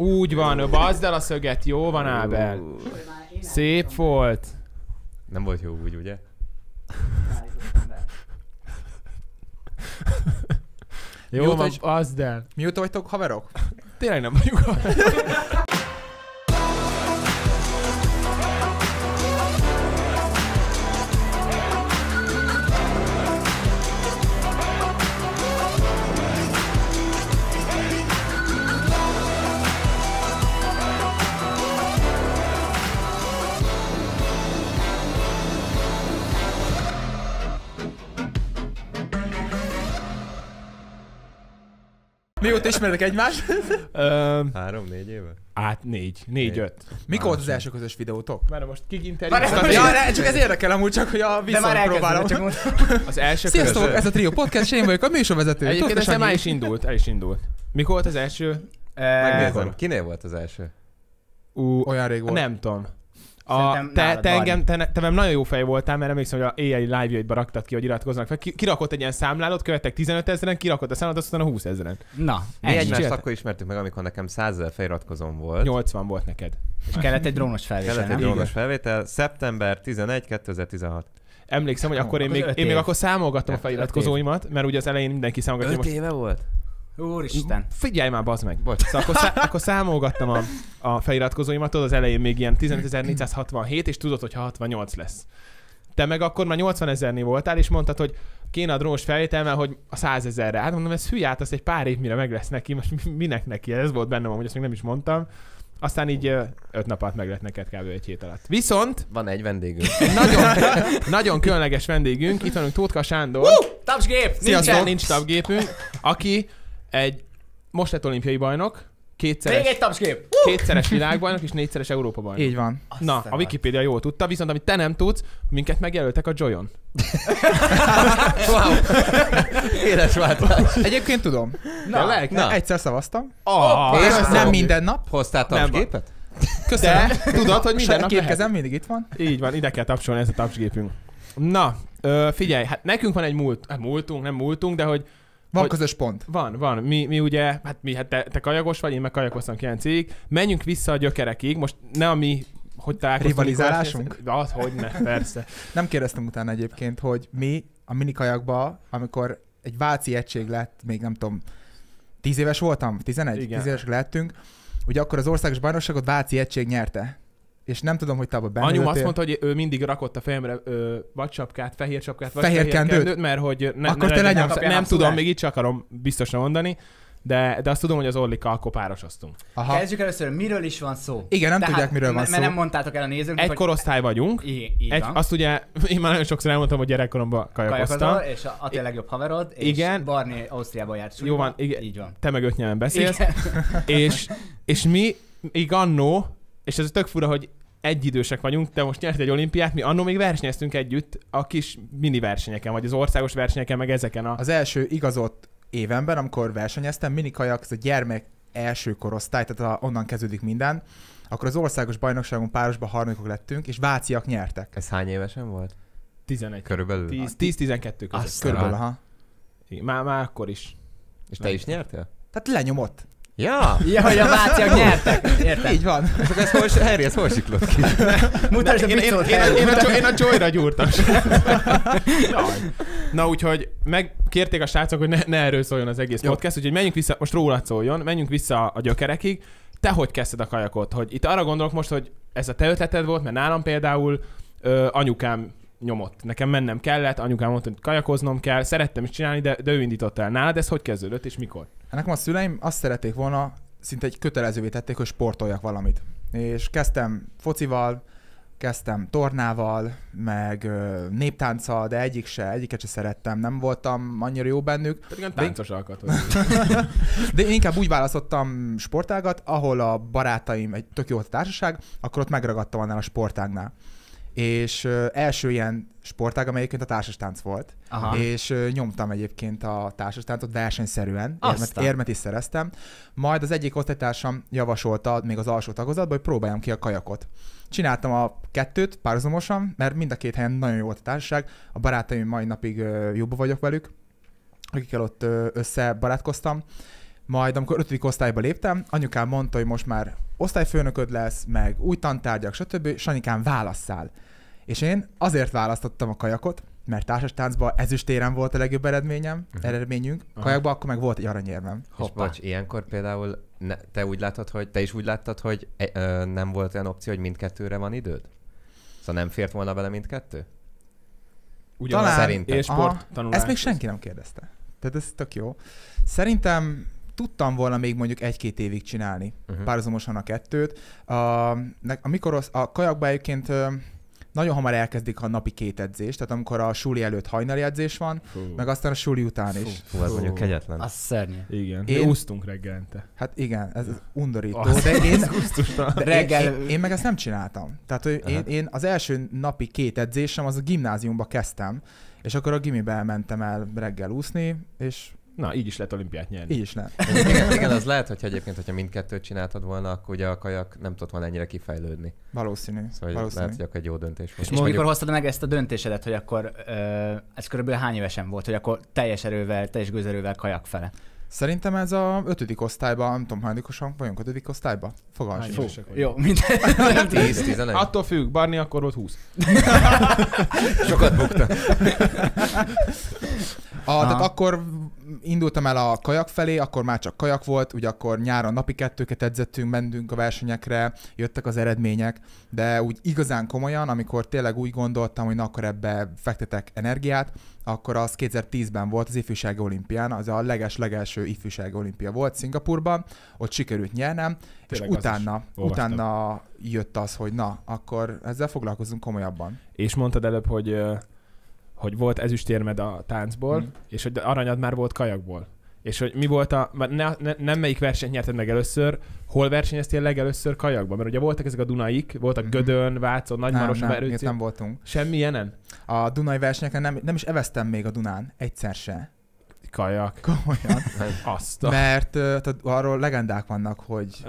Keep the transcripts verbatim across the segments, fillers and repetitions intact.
Úgy van, bazd el a szöget, jó van, Ábel. Szép volt. Nem volt jó úgy, ugye? Jó van, bazd el. Mióta vagytok haverok? Tényleg nem vagyunk haverok. Mióta ismertek egymást? Három, négy éve? Hát négy, négy, öt. Mikor volt az első közös videótok? Már most kik interjúztak? Ja, ne, csak ez érdekel amúgy, csak hogy a viszont próbálom. Az első Sziasztok, közös... ez a Trio Podcast, én vagyok a műsorvezető. Egyébként ez már is indult, el is indult. Mikor volt az első? Megnézem, kinél volt az első? Uh, Olyan rég volt. Nem tudom. A, te, te, engem, te, te velem nagyon jó fej voltál, mert emlékszem, hogy a éjjeli live-jaidba raktad ki, hogy iratkoznak fel. Kirakott egy ilyen számlálót, követtek tizenöt ezeren, kirakott a számlálót, aztán a húsz ezeren. Na, mi egymást akkor ismertük meg, amikor nekem százezer feliratkozóm volt. nyolcvan volt neked. És kellett egy drónos felvétel. Kellett egy drónos felvétel. szeptember tizenegy kétezer-tizenhat. Emlékszem, hogy akkor én még, én még akkor számolgattam a feliratkozóimat, mert ugye az elején mindenki számolgatja. öt éve volt? Úristen. Figyelj már, bazd meg. Bocs. Szóval akkor, szá- akkor számolgattam a, a feliratkozóimat, az elején még ilyen tizenetezer-négyszázhatvanhét, és tudod, hogy hatvannyolc lesz. Te meg akkor már nyolcvanezernél voltál, és mondtad, hogy kéne a drónos felvétel, mert hogy a százezerre. Hát mondom, ez hülye, hát az egy pár év mire meg lesz neki, most minek neki? Ez volt bennem, hogy ezt még nem is mondtam. Aztán így öt nap alatt meg lett neked kb. Egy hét alatt. Viszont... Van egy vendégünk. Egy nagyon, nagyon különleges vendégünk. Itt vanunk Tótka Sándor. Uh, tapsgép! Sziasztok! Nincs tapsgépünk. Aki egy most lett olimpiai bajnok, kétszeres, még egy tapsgép! kétszeres világbajnok és négyszeres Európa bajnok. Így van. Na, a Wikipédia jól tudta, viszont amit te nem tudsz, minket megjelöltek a Joyon. Wow! Éles váltás. Egyébként tudom. Na, Na, na. egyszer szavaztam. Oh, és nem, nem minden nap. Hoztál tapsgépet? Köszönöm. De tudod, hogy minden nap Két lehet. kezem mindig itt van. Így van, ide kell tapsolni, ez a tapsgépünk. Na, ö, figyelj, hát nekünk van egy múlt, hát múltunk, nem múltunk, de hogy van hogy közös pont. Van, van. Mi, mi ugye, hát mi, hát te, te kajagos vagy, én meg kajakoztam kilenc évig. Menjünk vissza a gyökerekig. Most ne a mi, hogy találkoztunk. Rivalizálásunk? Az, hogy ne, persze. Nem kérdeztem utána egyébként, hogy mi a minikajakba, amikor egy váci egység lett, még nem tudom, tíz éves voltam, tizenegy, tíz évesek lettünk, ugye akkor az országos bajnokságot váci egység nyerte. És nem tudom, hogy te abban benne Anyum jöttél. azt mondta, hogy ő mindig rakott a fejemre ö, vagy csapkát, fehér csapkát, vagy fehér, fehér kendőt? kendőt, mert hogy ne, akkor ne te legyen, lenyomsz. nem, nem tudom, még itt csak akarom biztosan mondani, de, de azt tudom, hogy az Orlikkal akkor párosoztunk. Aha. Kezdjük először, miről is van szó. Igen, nem Tehát, tudják, miről van szó. Mert nem mondtátok el a nézőknek, Egy hogy... korosztály vagyunk. I- így egy, van. azt ugye, én már nagyon sokszor elmondtam, hogy gyerekkoromban kajakoztam. Kajakozol, és a Ati a legjobb haverod, és igen. Barni Ausztriában járt súlyba. Jó van, igen. Így van. Te meg öt nyelven beszélsz. és, és mi, még annó, és ez tök fura, hogy egyidősek vagyunk, de most nyert egy olimpiát, mi annó még versenyeztünk együtt a kis mini versenyeken, vagy az országos versenyeken, meg ezeken a... Az első igazolt évemben, amikor versenyeztem, minikajak, ez a gyermek első korosztály, tehát a, onnan kezdődik minden, akkor az országos bajnokságon párosban harmadikok lettünk, és váciak nyertek. Ez hány évesen volt? tizenegy. Körülbelül? tíz-tizenkettő között. Azt körülbelül, aha. Már, már akkor is. És te is nyertél? Tehát lenyomott. Ja! Ja, hogy a váciak nyertek. Érted? Így van. Csak ez hol, Harry, ez hol siklott ki? Mutasd a én, én, én, én, én, a, én a Joyra gyúrtam. Na úgyhogy megkérték a srácok, hogy ne, ne erről szóljon az egész Jó. podcast, úgyhogy menjünk vissza, most rólad szóljon, menjünk vissza a gyökerekig. Te hogy kezdted a kajakot? Hogy itt arra gondolok most, hogy ez a te ötleted volt, mert nálam például ö, anyukám nyomott. Nekem mennem kellett, anyukám mondta, hogy kajakoznom kell, szerettem is csinálni, de, de ő indította el. Nálad ez hogy kezdődött, és mikor? Nekem a szüleim azt szerették volna, szinte egy kötelezővé tették, hogy sportoljak valamit. És kezdtem focival, kezdtem tornával, meg ö, néptánccal, de egyik se, egyiket se szerettem, nem voltam annyira jó bennük. Pedig olyan táncos alkat. De én inkább úgy választottam sportágat, ahol a barátaim, egy tök jó volt a társaság, akkor ott megragadtam annál a sportágnál. És ö, első ilyen sportág, amely egyébként a társastánc volt. Aha. És ö, nyomtam egyébként a társastáncot versenyszerűen, érmet, érmet is szereztem. Majd az egyik osztálytársam javasolta még az alsó tagozatban, hogy próbáljam ki a kajakot. Csináltam a kettőt párhuzamosan, mert mind a két helyen nagyon jó volt a társaság. A barátaim mai napig ö, jobban vagyok velük, akikkel ott ö, összebarátkoztam. Majd amikor ötödik osztályba léptem, anyukám mondta, hogy most már osztályfőnököd lesz, meg új tantárgyak, stb. Sanyikám, válasszál. És én azért választottam a kajakot, mert társas táncban ezüstérem volt a legjobb eredményem, uh-huh. eredményünk, Aha. kajakban akkor meg volt egy aranyérmem. És bocs, ilyenkor például ne, te úgy látod, hogy te is úgy láttad, hogy e, ö, nem volt olyan opció, hogy mindkettőre van időd? Szóval nem fért volna bele mindkettő? Ugyanaz Talán, szerintem. és sporttanulás. Ezt még senki nem kérdezte. Tehát ez tök jó. Szerintem tudtam volna még mondjuk egy-két évig csinálni, uh-huh. párhuzamosan a kettőt. A, amikor az, a kajakban egyébként nagyon hamar elkezdik a napi két edzést, tehát amikor a suli előtt hajnali edzés van, Fú. meg aztán a suli után is. Fú, ez mondjuk kegyetlen. Az szörnyű. Igen, Én... mi úsztunk reggelente. Hát igen, ez undorító, Az, de én, de reggel... én, én, én meg ezt nem csináltam. Tehát hogy én, én az első napi két edzésem az a gimnáziumba kezdtem, és akkor a gimibe mentem el reggel úszni, és na, így is lehet olimpiát nyerni. így is lehet. Igen, igen, az lehet, hogy egyébként, hogyha mindkettőt csináltad volna, akkor ugye a kajak nem tudott volna ennyire kifejlődni. Valószínű. Szóval valószínű. lehet, hogy akkor egy jó döntés volt. És, és mikor hoztad meg ezt a döntésedet, hogy akkor ö, ez körülbelül hány évesen volt, hogy akkor teljes erővel, teljes gőzerővel kajak fele? Szerintem ez a ötödik osztályban, nem tudom, hányadikosan vagyunk ötödik osztályban? Fogalmas. Hány Fú. évesek vagyunk? Jó, minden. tíz tizenegy Attól függ, Barni akkor volt húsz. Sokat bukta. A, tehát akkor indultam el a kajak felé, akkor már csak kajak volt, ugye akkor nyáron napi kettőket edzettünk, mentünk a versenyekre, jöttek az eredmények, de úgy igazán komolyan, amikor tényleg úgy gondoltam, hogy na akkor ebbe fektetek energiát, akkor az kétezer-tízben volt az ifjúsági olimpián, az a leges-legelső ifjúsági olimpia volt Szingapurban, ott sikerült nyernem, Tényleg és az utána, is olvastam. utána jött az, hogy na, akkor ezzel foglalkozunk komolyabban. És mondtad előbb, hogy, ö, hogy volt ezüstérmed a táncból, Hmm. és hogy aranyad már volt kajakból. És hogy mi volt a... Ne, ne, nem melyik versenyt nyerted meg először, hol versenyeztél legelőször kajakban? Mert ugye voltak ezek a Dunaik, voltak Mhm. Gödön, Vácon, Nem, Nagymaroson, nem, itt Verőcén. nem voltunk. Semmi ilyenen? A Dunai versenyeken nem, nem is eveztem még a Dunán, egyszer se. Kajak. Komolyan. Azt a... Mert uh, tehát arról legendák vannak, hogy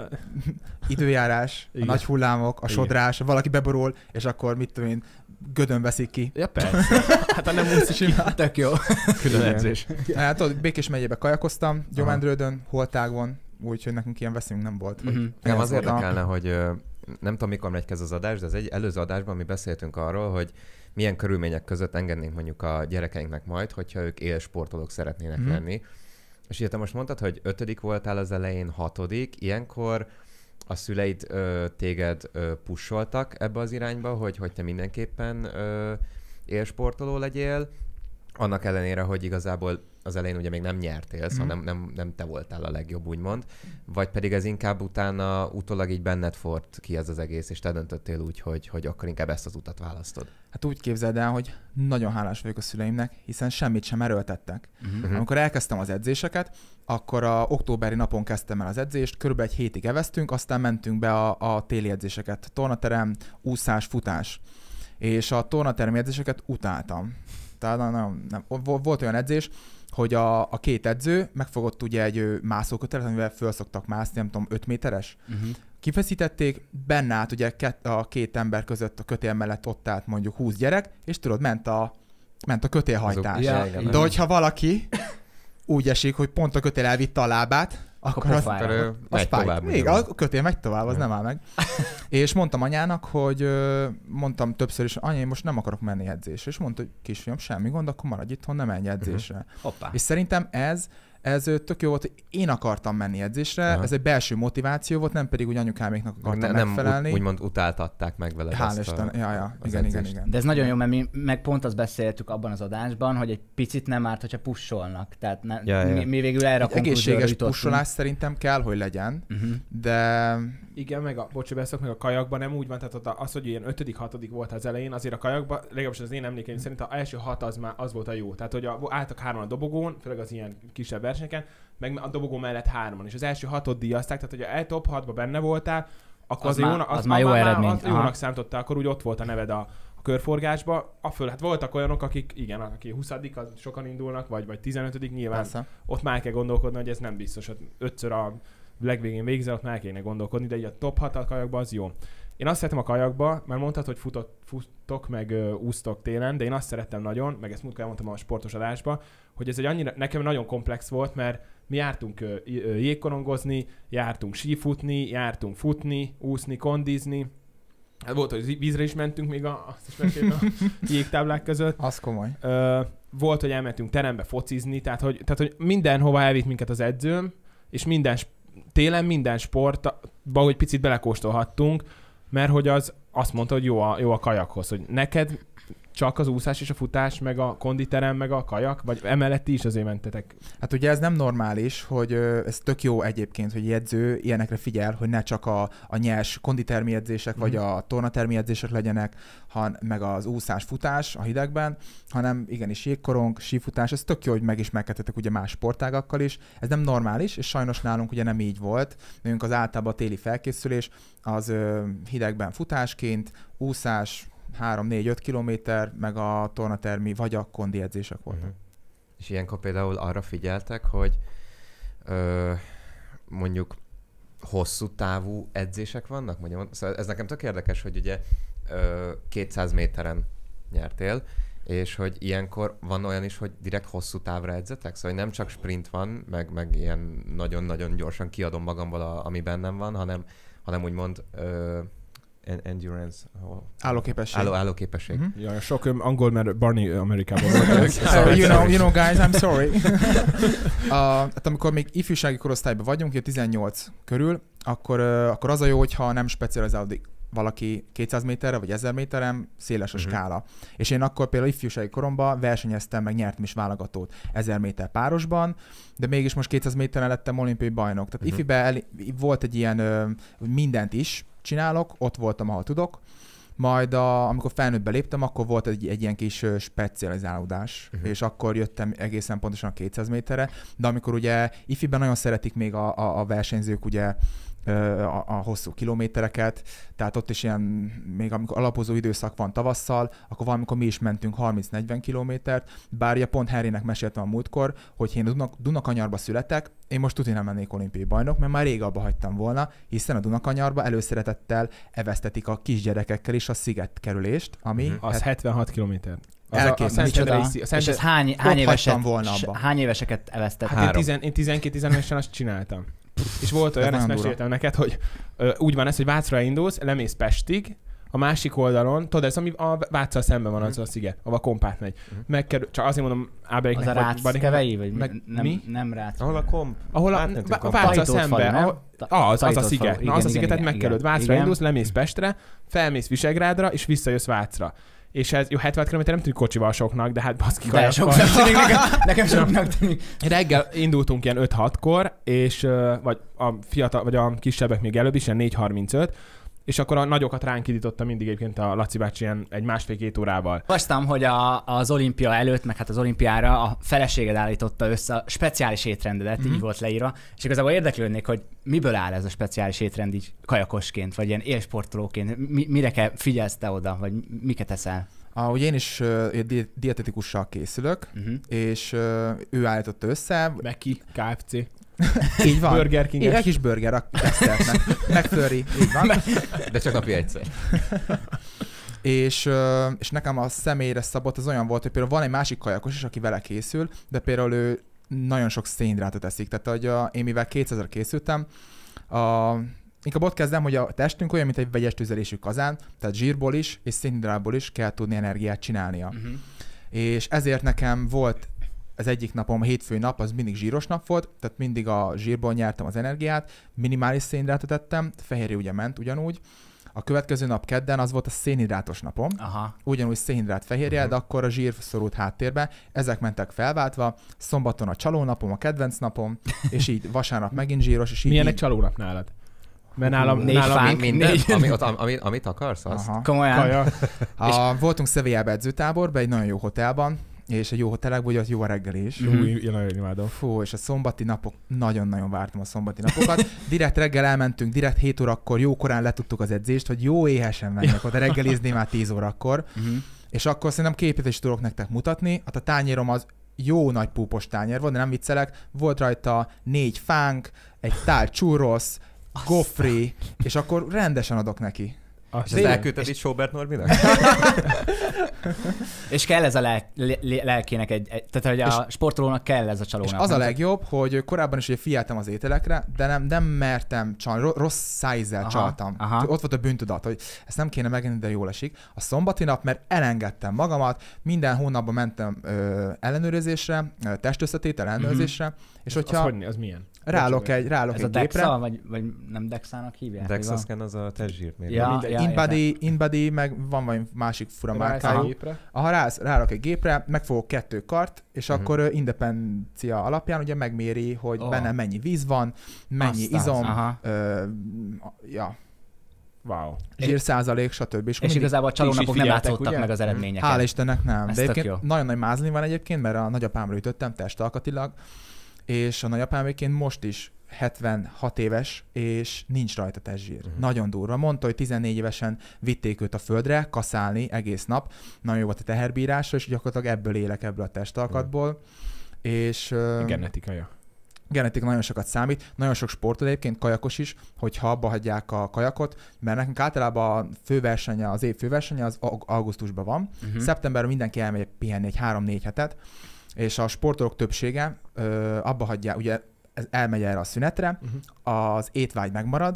időjárás, a Igen. nagy hullámok, a Igen. sodrás, valaki beborul, és akkor mit tudom én, Gödön veszik ki. Ja, persze. Hát ha nem úsz is, Tök jó. külön edzés. Hát tudod, Békés megyébe kajakoztam, Gyomendrődön, Holtágon, úgyhogy nekünk ilyen veszélyünk nem volt. Mhm. Nem, az Ez volt a- érdekelne, hogy ö, nem tudom, mikor megy kezd az adás, de az egy előző adásban mi beszéltünk arról, hogy milyen körülmények között engednénk mondjuk a gyerekeinknek majd, hogyha ők élsportolók szeretnének Mhm. lenni. És ugye te most mondtad, hogy ötödik voltál az elején, hatodik, ilyenkor a szüleid ö, téged ö, pusoltak ebbe az irányba, hogy, hogy te mindenképpen ö, élsportoló legyél, annak ellenére, hogy igazából az elején ugye még nem nyertél, szóval Mhm. nem, nem, nem te voltál a legjobb, úgymond, vagy pedig ez inkább utána utólag így benned forrt ki ez az egész, és te döntöttél úgy, hogy, hogy akkor inkább ezt az utat választod. Hát úgy képzeld el, hogy nagyon hálás vagyok a szüleimnek, hiszen semmit sem erőltettek. Mhm. Amikor elkezdtem az edzéseket, akkor a októberi napon kezdtem el az edzést, körülbelül egy hétig eveztünk, aztán mentünk be a, a téli edzéseket. Tornaterem, úszás, futás. És a tornateremi edzéseket utáltam. Tehát nem, nem, nem. Volt olyan edzés, hogy a, a két edző megfogott ugye egy ö, mászókötelet, amivel föl szoktak mászni, nem tudom, öt méteres. Mhm. Kifeszítették, benne állt ugye kett, a két ember között a kötél mellett ott állt mondjuk húsz gyerek, és tudod, ment a, ment a kötélhajtás. Ja, igen, igen. De hogyha valaki úgy esik, hogy pont a kötél elvitte a lábát, akkor, Akkor az, pofája. Akkor ö, az megy fáj. tovább. Még ugye. a kötél megy tovább, az Ja. nem áll meg. És mondtam anyának, hogy ö, mondtam többször is, anya, én most nem akarok menni edzésre. És mondta, hogy kisfiam, semmi gond, akkor maradj itthon, nem menj edzésre. Hoppá. És szerintem ez, ez ö, tök jó volt, hogy én akartam menni edzésre, Aha. ez egy belső motiváció volt, nem pedig úgy anyukáméknak akartam Ne, nem megfelelni. úgy, úgymond utáltatták meg veled Hál' ezt Isten, a, ja, ja, az igen, igen, edzést. igen. De ez nagyon jó, mert mi meg pont azt beszéltük abban az adásban, hogy egy picit nem árt, hogyha pusholnak. Tehát ne, Ja, ja. Mi, mi végül erre a Egy konklúzióra egészséges jutottunk. pussolás szerintem kell, hogy legyen, Uh-huh. de Igen, meg a, bocs, hogy beszélok, meg a kajakban nem úgy van, tehát ott az, hogy ilyen ötödik, hatodik volt az elején, azért a kajakban, legalábbis az én emlékeim szerint az első hat az már az volt a jó. Tehát, hogy a, álltak hárman a dobogón, főleg az ilyen kisebb versenyeken, meg a dobogó mellett hárman, és az első hatot díjazták, tehát, hogy a top hatban benne voltál, akkor Az az, már- jónak, az már jó eredmény. Az Aha. jónak számítottál, akkor úgy ott volt a neved a, a körforgásba. A föl, hát voltak olyanok, akik, igen, aki huszadik, az sokan indulnak, vagy, vagy tizenötödik nyilván. persze. Ott már kell gondolkodni, hogy ez nem biztos, hogy ötször a legvégén végzel, ott már kéne gondolkodni, de így a top hat a kajakban az jó. Én azt szeretem a kajakba, mert mondtad, hogy futok, futok meg uh, úsztok télen, de én azt szerettem nagyon, meg ezt múltkor mondtam a sportos adásba, hogy ez egy annyira, nekem nagyon komplex volt, mert Mi jártunk ö, ö, jégkorongozni, jártunk sífutni, jártunk futni, úszni, kondizni. Hát volt, hogy vízre is mentünk még a, azt is meséltem a jégtáblák között. Az komoly. Ö, volt, hogy elmentünk terembe focizni, tehát hogy, tehát, hogy mindenhova elvitt minket az edzőm, és minden, télen minden sportba, hogy picit belekóstolhattunk, mert hogy az azt mondta, hogy jó a, jó a kajakhoz, hogy neked csak az úszás és a futás, meg a konditerem, meg a kajak, vagy emellett is azért mentetek? Hát ugye ez nem normális, hogy ö, ez tök jó egyébként, hogy edző ilyenekre figyel, hogy ne csak a, a nyers konditermi edzések, mm. vagy a tornatermi edzések legyenek, han, meg az úszás, futás a hidegben, hanem igenis jégkorong, sífutás, ez tök jó, hogy megismerkedtetek ugye más sportágakkal is. Ez nem normális, és sajnos nálunk ugye nem így volt. Nálunk az általában a téli felkészülés, az ö, hidegben futásként, úszás, három négy öt kilométer, meg a tornatermi vagy a kondi edzések voltak. Uh-huh. És ilyenkor például arra figyeltek, hogy ö, mondjuk hosszú távú edzések vannak? Mondjam, szóval ez nekem tök érdekes, hogy ugye ö, kétszáz méteren nyertél, és hogy ilyenkor van olyan is, hogy direkt hosszú távra edzetek? Szóval nem csak sprint van, meg, meg ilyen nagyon-nagyon gyorsan kiadom magamból, a, ami bennem van, hanem, hanem úgymond ö, endurance. Állóképesség. Álló, állóképesség. Uh-huh. Ja, sok Angol, mert Barney Amerikában volt. So, you know, you know guys, I'm sorry. uh, hát amikor még ifjúsági korosztályban vagyunk, ugye tizennyolc körül, akkor, uh, akkor az a jó, hogyha nem specializálódik valaki kétszáz méterre, vagy ezer méteren, széles a uh-huh. skála. És én akkor például ifjúsági koromban versenyeztem, meg nyertem is válogatót ezer méter párosban, de mégis most kétszáz méteren lettem olimpiai bajnok. Tehát uh-huh. ifiben el, volt egy ilyen uh, mindent is csinálok, ott voltam, ahol tudok, majd a, amikor felnőttbe léptem, akkor volt egy, egy ilyen kis uh, specializálódás, uh-huh. és akkor jöttem egészen pontosan a kétszáz méterre, de amikor ugye ifiben nagyon szeretik még a, a, a versenyzők ugye A, a hosszú kilométereket, tehát ott is ilyen, még amikor alapozó időszak van tavasszal, akkor valamikor mi is mentünk harminc-negyven kilométert, bár ugye pont Harrynek meséltem a múltkor, hogy én Dunak, Dunakanyarba születek, én most tudni nem lennék olimpiai bajnok, mert már rég abba hagytam volna, hiszen a Dunakanyarba előszeretettel evesztetik a kisgyerekekkel is a szigetkerülést, ami... Uh-huh. Az hetvenhat kilométer. Elképzelhető. És ez hány, hány, éveset, volna abba. hány éveseket evesztett? Hát én tizenkét-tizenöt évesen azt csináltam. És volt olyan, ezt meséltem neked, hogy ö, úgy van ez, hogy Vácra indulsz, lemész Pestig, a másik oldalon, tudod, ez ami a Váccal szemben van az a sziget, ahol a kompát megy. Megkerül, csak azért mondom Áberéknek. Az a Ráckevei? Vagy meg, nem, mi? nem Rác. Ahol a komp? Ahol a, a, a Váccal szemben. Ahol, az, az a sziget. Falu. Na, az igen, a szigetet igen, megkerülöd. igen, Vácra igen. indulsz, lemész Pestre, felmész Visegrádra, és visszajössz Vácra. És ez jó, hetven kilométer nem tűnik kocsival soknak, de hát baszki De soknak tűnik, nekem, nekem soknak tűnik. Reggel indultunk ilyen öt-hatkor, és vagy a fiatal, vagy a kisebbek még előbb is, ilyen négy harmincöt, és akkor a nagyokat ránk indította mindig egyébként a Laci bácsi ilyen egy másfél-két órával. Olvastam, hogy a, az olimpia előtt, meg hát az olimpiára a feleséged állította össze a speciális étrendedet, mm-hmm. így volt leírva, és igazából érdeklődnék, hogy miből áll ez a speciális étrend így kajakosként, vagy ilyen élsportolóként, Mi, mire kell figyelsz te oda, vagy miket eszel? Ah, ugye én is uh, di- dietetikussal készülök, uh-huh. és uh, ő állította össze. Meki, ká ef cé. Így van. Burger King. Egy kis burger, meg, McFlurry, így van. De csak napi egyszer. és, uh, és nekem a személyre szabott az olyan volt, hogy például van egy másik kajakos is, aki vele készül, de például ő nagyon sok szénhidrátot eszik. Tehát, hogy a, én mivel kétszázra készültem, a inkább ott kezdem, hogy a testünk olyan, mint egy vegyes tüzelésű kazán, tehát zsírból is és szénhidrátból is kell tudni energiát csinálnia. Uh-huh. És ezért nekem volt az egyik napom, a hétfői nap, az mindig zsíros nap volt, tehát mindig a zsírból nyertem az energiát, minimális szénhidrátot ettem, fehérje ugye ment ugyanúgy. A következő nap kedden az volt a szénhidrátos napom, Aha. ugyanúgy szénhidrát fehérje, uh-huh. de akkor a zsír szorult háttérbe, ezek mentek felváltva, szombaton a csalónapom, a kedvenc napom, és így vasárnap megint zsíros, és így... Milyen így... egy csalónap nálad? Mert nálam, négy nálam fánk, minden, négy. ami, ott, ami, amit akarsz, azt? Aha. Komolyan. Kaja. A, voltunk Szevélyába edzőtáborban, egy nagyon jó hotelban, és egy jó hotelekben, ugye ott jó a reggeli is. Jó, én nagyon imádom. Fú, és a szombati napok, nagyon-nagyon vártam a szombati napokat. Direkt reggel elmentünk, direkt hét órakor, jó korán letudtuk az edzést, hogy jó éhesen menjek oda reggelizni már tíz órakor. Uh-huh. És akkor szerintem képet is tudok nektek mutatni. Hát a tányérom az jó nagy púpos tányér volt, de nem viccelek. Volt rajta négy fánk, egy tál churros, gofri, és akkor rendesen adok neki. Azt És ezt elküldted is Sobert Norbinak? És kell ez a lel- le- lelkének egy, egy, tehát hogy a sportolónak kell ez a csalónak. És az a legjobb, hogy korábban is ugye figyeltem az ételekre, de nem, nem mertem csalni, rossz szájzzel Aha, csaltam. aha. Ott volt a bűntudat, hogy ezt nem kéne megenni, de jól esik. A szombati nap, mert elengedtem magamat, minden hónapban mentem ö, ellenőrzésre, ö, testösszetétel ellenőrzésre, mm-hmm. és Az, hogyha hogy, az milyen? rálok egy, rálok Ez egy a gépre, Dexa, vagy, vagy nem Dexának hívják? Dexascan az a testzsírt mér. Ja, Minden- ja, InBody, InBody, meg van valami másik fura Ráállsz márkájú. a gépre? Ha rász, rálok egy gépre, megfogok kettő kart, és Mhm. akkor ö, independencia alapján ugye megméri, hogy Oh. benne mennyi víz van, mennyi Aztán, izom, aha. ö, ja, Wow. zsírszázalék, stb. És, És igazából a Ti is így csalónapok nem figyeltek, látszottak ugye? meg az eredményeket. Hál' Istennek nem. Ez De tök egyébként jó. nagyon nagy mázlim van egyébként, mert a nagyapámra ütöttem testalkatilag, és a nagyapám egyébként most is hetvenhat éves, és nincs rajta testzsír. Mhm. Nagyon durva. Mondta, hogy tizennégy évesen vitték őt a földre, kaszálni egész nap. Nagyon jó volt a teherbírásra, és gyakorlatilag ebből élek, ebből a testalkatból. És ö, Genetikaja. genetika nagyon sokat számít. Nagyon sok sportoló egyébként, kajakos is, hogyha abba hagyják a kajakot, mert nekünk általában a főversenye, az év főversenye az au- augusztusban van. Uh-huh. Szeptemberben mindenki elmegy pihenni egy három-négy hetet, és a sportolók többsége ö, abba hagyja, ugye ez elmegy erre a szünetre, Uh-huh. az étvágy megmarad,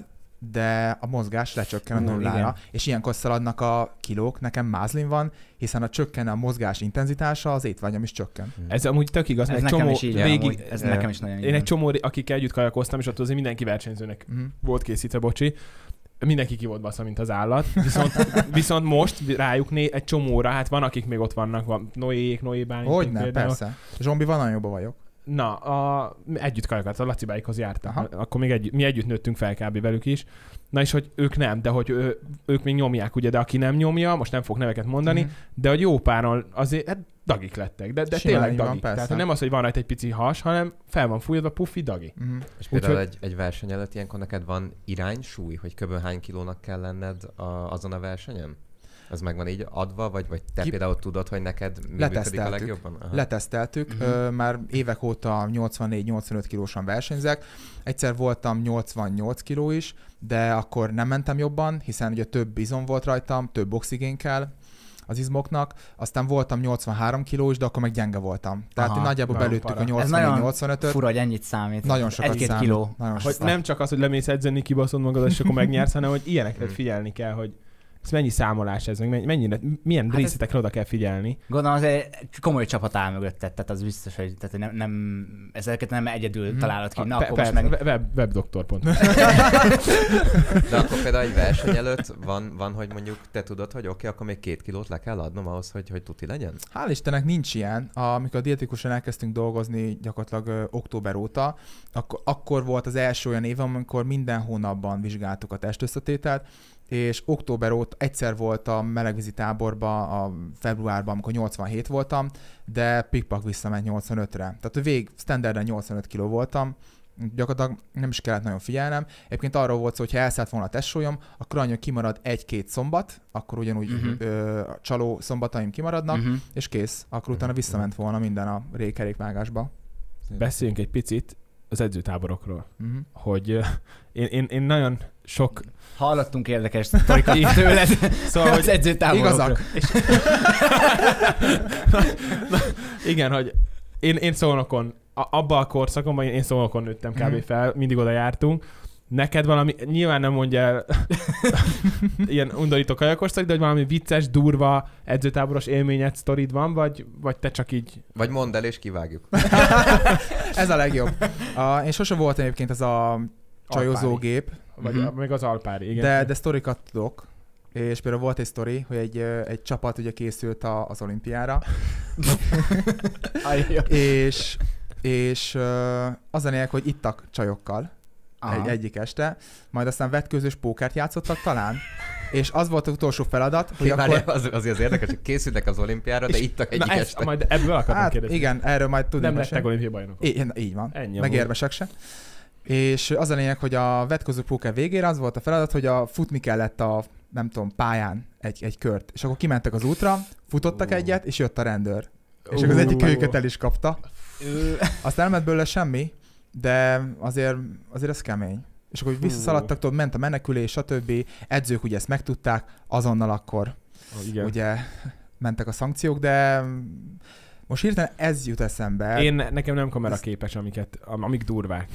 de a mozgás lecsökken a Ú, nullára, igen. és ilyenkor szaladnak a kilók, nekem mázlim van, hiszen a csökken a mozgás intenzitása, az étvágyam is csökken. Ez amúgy tök igaz, Ez egy nekem csomó is így van, végig, amúgy. Ez nekem is nagyon így én egy van. csomó, akik együtt kajakoztam, és ott azért mindenki versenyzőnek Mhm. volt készítve, bocsi. Mindenki ki volt bassza, mint az állat. Viszont, viszont most rájuk né, egy csomóra, hát van, akik még ott vannak, van Noéék, Noé Bálinték Hogyne, például. persze. Zsombival nagyon jobban vagyok. Na, a, együtt kajakat, a Laci báikhoz jártam. Aha. Akkor még együtt, mi együtt nőttünk fel kb. Velük is. Na és hogy ők nem, de hogy ő, ők még nyomják, ugye, de aki nem nyomja, most nem fog neveket mondani, Mhm. de hogy jó páron azért hát dagik lettek, de, de Simán tényleg így van, dagik. persze. Tehát nem az, hogy van rajta egy pici has, hanem fel van fújodva, puffi dagi. Mhm. És például Úgyhogy- egy, egy verseny előtt ilyenkor neked van iránysúly, hogy kb. Hány kilónak kell lenned a, azon a versenyen? Az meg van így adva, vagy, vagy te Ki- például tudod, hogy neked mi működik a Leteszteltük. legjobban? Aha. Leteszteltük, Mhm. ö, már évek óta nyolcvannégy-nyolcvanöt kilósan versenyzek. Egyszer voltam nyolcvannyolc kiló is, de akkor nem mentem jobban, hiszen ugye több izom volt rajtam, több oxigén kell az izmoknak. Aztán voltam nyolcvanhárom kiló is, de akkor meg gyenge voltam. Tehát Aha, nagyjából nagyon belőttük para. a Ez nagyon nyolcvannégy-nyolcvanötöt. fura, hogy ennyit számít. Nagyon sokat Egy-két számít. kiló. Nagyon Hogy sokat. nem csak az, hogy lemész edzeni, kibaszod magad, és akkor megnyersz, hanem hogy ilyenekre Mm. figyelni kell, hogy ez mennyi számolás ez, meg mennyi- mennyire, milyen Hát részletekre oda kell figyelni. Gondolom azért komoly csapat áll mögötted, tehát az biztos, hogy, tehát hogy nem, nem, ezeket nem egyedül Mhm. találod ki. Na, Pe- akkor most persze, meg... web, webdoktor pont. De akkor például egy verseny előtt van, van hogy mondjuk te tudod, hogy oké, okay, akkor még két kilót le kell adnom ahhoz, hogy, hogy tuti legyen? Hál' Istennek nincs ilyen. Amikor a dietikusan elkezdtünk dolgozni gyakorlatilag ö, október óta, akkor, akkor volt az első olyan év, amikor minden hónapban vizsgáltuk a testösszetételt, és október óta egyszer volt a melegvízi táborban, a februárban, amikor nyolcvanhét voltam, de pikpak visszament nyolcvanötre. Tehát a vég standarden nyolcvanöt kiló voltam, gyakorlatilag nem is kellett nagyon figyelnem. Egyébként arról volt szó, hogy ha elszállt volna a testsúlyom, akkor annyi, hogy kimarad egy-két szombat, akkor ugyanúgy Mhm. ö, a csaló szombataim kimaradnak, Uh-huh. és kész. Akkor utána visszament volna minden a rékerékvágásba. Beszéljünk egy picit az edzőtáborokról, Uh-huh. hogy ö, én, én, én nagyon sok... Hallottunk érdekes sztorikat tőled. Szóval, Az hogy edzőtáborokról. Igazak. igen, hogy én, én Szolnokon, a- abban a korszakomban én, én Szolnokon nőttem kb. Mhm. fel, mindig oda jártunk. Neked valami, nyilván nem mondja el ilyen undorító kajakosztak, de hogy valami vicces, durva edzőtáboros élményed, sztorid van, vagy, vagy te csak így... Vagy mondd el és kivágjuk. Ez a legjobb. A, én sose voltam egyébként ez a csajozógép, Vagy Mhm. uh-huh. meg az Alpári, igen. de, de sztorikat tudok. És például volt egy sztori, hogy egy, ö, egy csapat ugye készült a, az olimpiára, Ajja. és, és ö, az a lényeg, hogy ittak csajokkal Aha. egy, egyik este, majd aztán vetkőzős pókert játszottak talán, és az volt az utolsó feladat, hogy Várj, akkor... az, azért az érdekes, hogy készültek az olimpiára, de ittak egyik Na ezt, este. majd ebből akartam Hát kérdezni. igen, erről majd tudunk Nem mesélni. lettek olimpiai bajnokok. Így, így van. Ennyi. Meg amúgy. érmesek se. És az a lényeg, hogy a vetkozó póker végére az volt a feladat, hogy a futni kellett a, nem tudom, pályán egy, egy kört. És akkor kimentek az útra, futottak Ú. egyet, és jött a rendőr. És akkor az egyik Ú. őket el is kapta. Aztán nem lett belőle semmi, de azért, azért ez kemény. és akkor visszaszaladtak, tudod, ment a menekülés, stb. Edzők ugye ezt megtudták, azonnal akkor Oh, igen. ugye mentek a szankciók, de most hirtelen ez jut eszembe. Én, nekem nem kameraképes, amiket, am- amik durvák.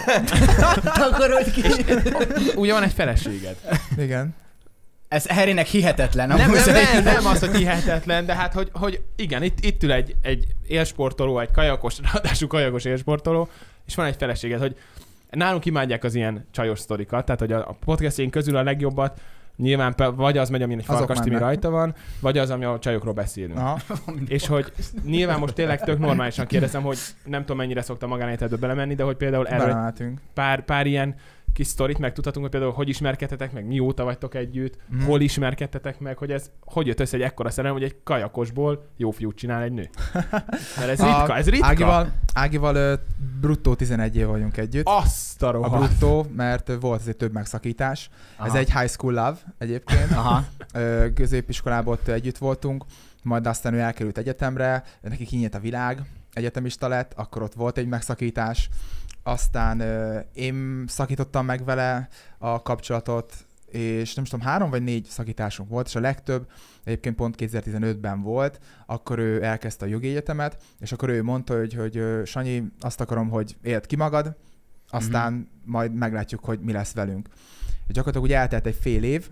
Akkor hogy ki? Ugye van egy feleséged. Igen. Ez Harrynek hihetetlen. Nem, amúgy nem, szerintem. nem, nem az, hogy hihetetlen, de hát, hogy, hogy igen, itt, itt ül egy, egy élsportoló, egy kajakos, ráadásul kajakos élsportoló, és van egy feleséged, hogy nálunk imádják az ilyen csajos sztorikat, tehát hogy a, a podcastjaink közül a legjobbat nyilván pe- vagy az megy, amin egy Azok Farkas Timi mennek. rajta van, vagy az, ami a csajokról beszélünk. Aha. És hogy nyilván most tényleg tök normálisan kérdezem, hogy nem tudom mennyire szoktam magánéletedbe belemenni, de hogy például erről Belemeltünk. pár, pár ilyen kis sztorit megtudhatunk, hogy például hogy ismerkedtetek meg, mióta vagytok együtt, Mhm. hol ismerkedtetek meg, hogy ez hogy jött össze egy ekkora szerelem, hogy egy kajakosból jó fiút csinál egy nő. Mert ez A ritka, ez ritka. Ágival, Ágival ö, bruttó tizenegy év vagyunk együtt. Azt a A rohadt. bruttó, mert volt azért több megszakítás. Aha. Ez egy high school love egyébként. Aha. Ö, Középiskolában ott együtt voltunk, majd aztán ő elkerült egyetemre, neki kinyílt a világ, egyetemista lett, akkor ott volt egy megszakítás. Aztán ö, én szakítottam meg vele a kapcsolatot, és nem is tudom, három vagy négy szakításunk volt, és a legtöbb egyébként pont kétezer-tizenötben volt, akkor ő elkezdte a jogi egyetemet, és akkor ő mondta, hogy, hogy ö, Sanyi, azt akarom, hogy éld ki magad, aztán mm-hmm. majd meglátjuk, hogy mi lesz velünk. És gyakorlatilag úgy eltelt egy fél év,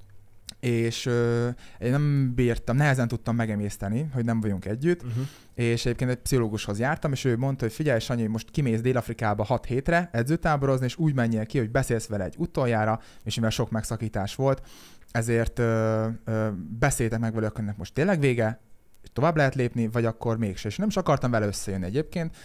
és ö, én nem bírtam, nehezen tudtam megemészteni, hogy nem vagyunk együtt, Uh-huh. és egyébként egy pszichológushoz jártam, és ő mondta, hogy figyelj Sanyi, most kimész Dél-Afrikába hat hétre edzőtáborozni, és úgy menjél ki, hogy beszélsz vele egy utoljára, és mivel sok megszakítás volt, ezért ö, ö, beszéltek meg vele, hogy ennek most tényleg vége, és tovább lehet lépni, vagy akkor mégse. És nem is akartam vele összejönni egyébként,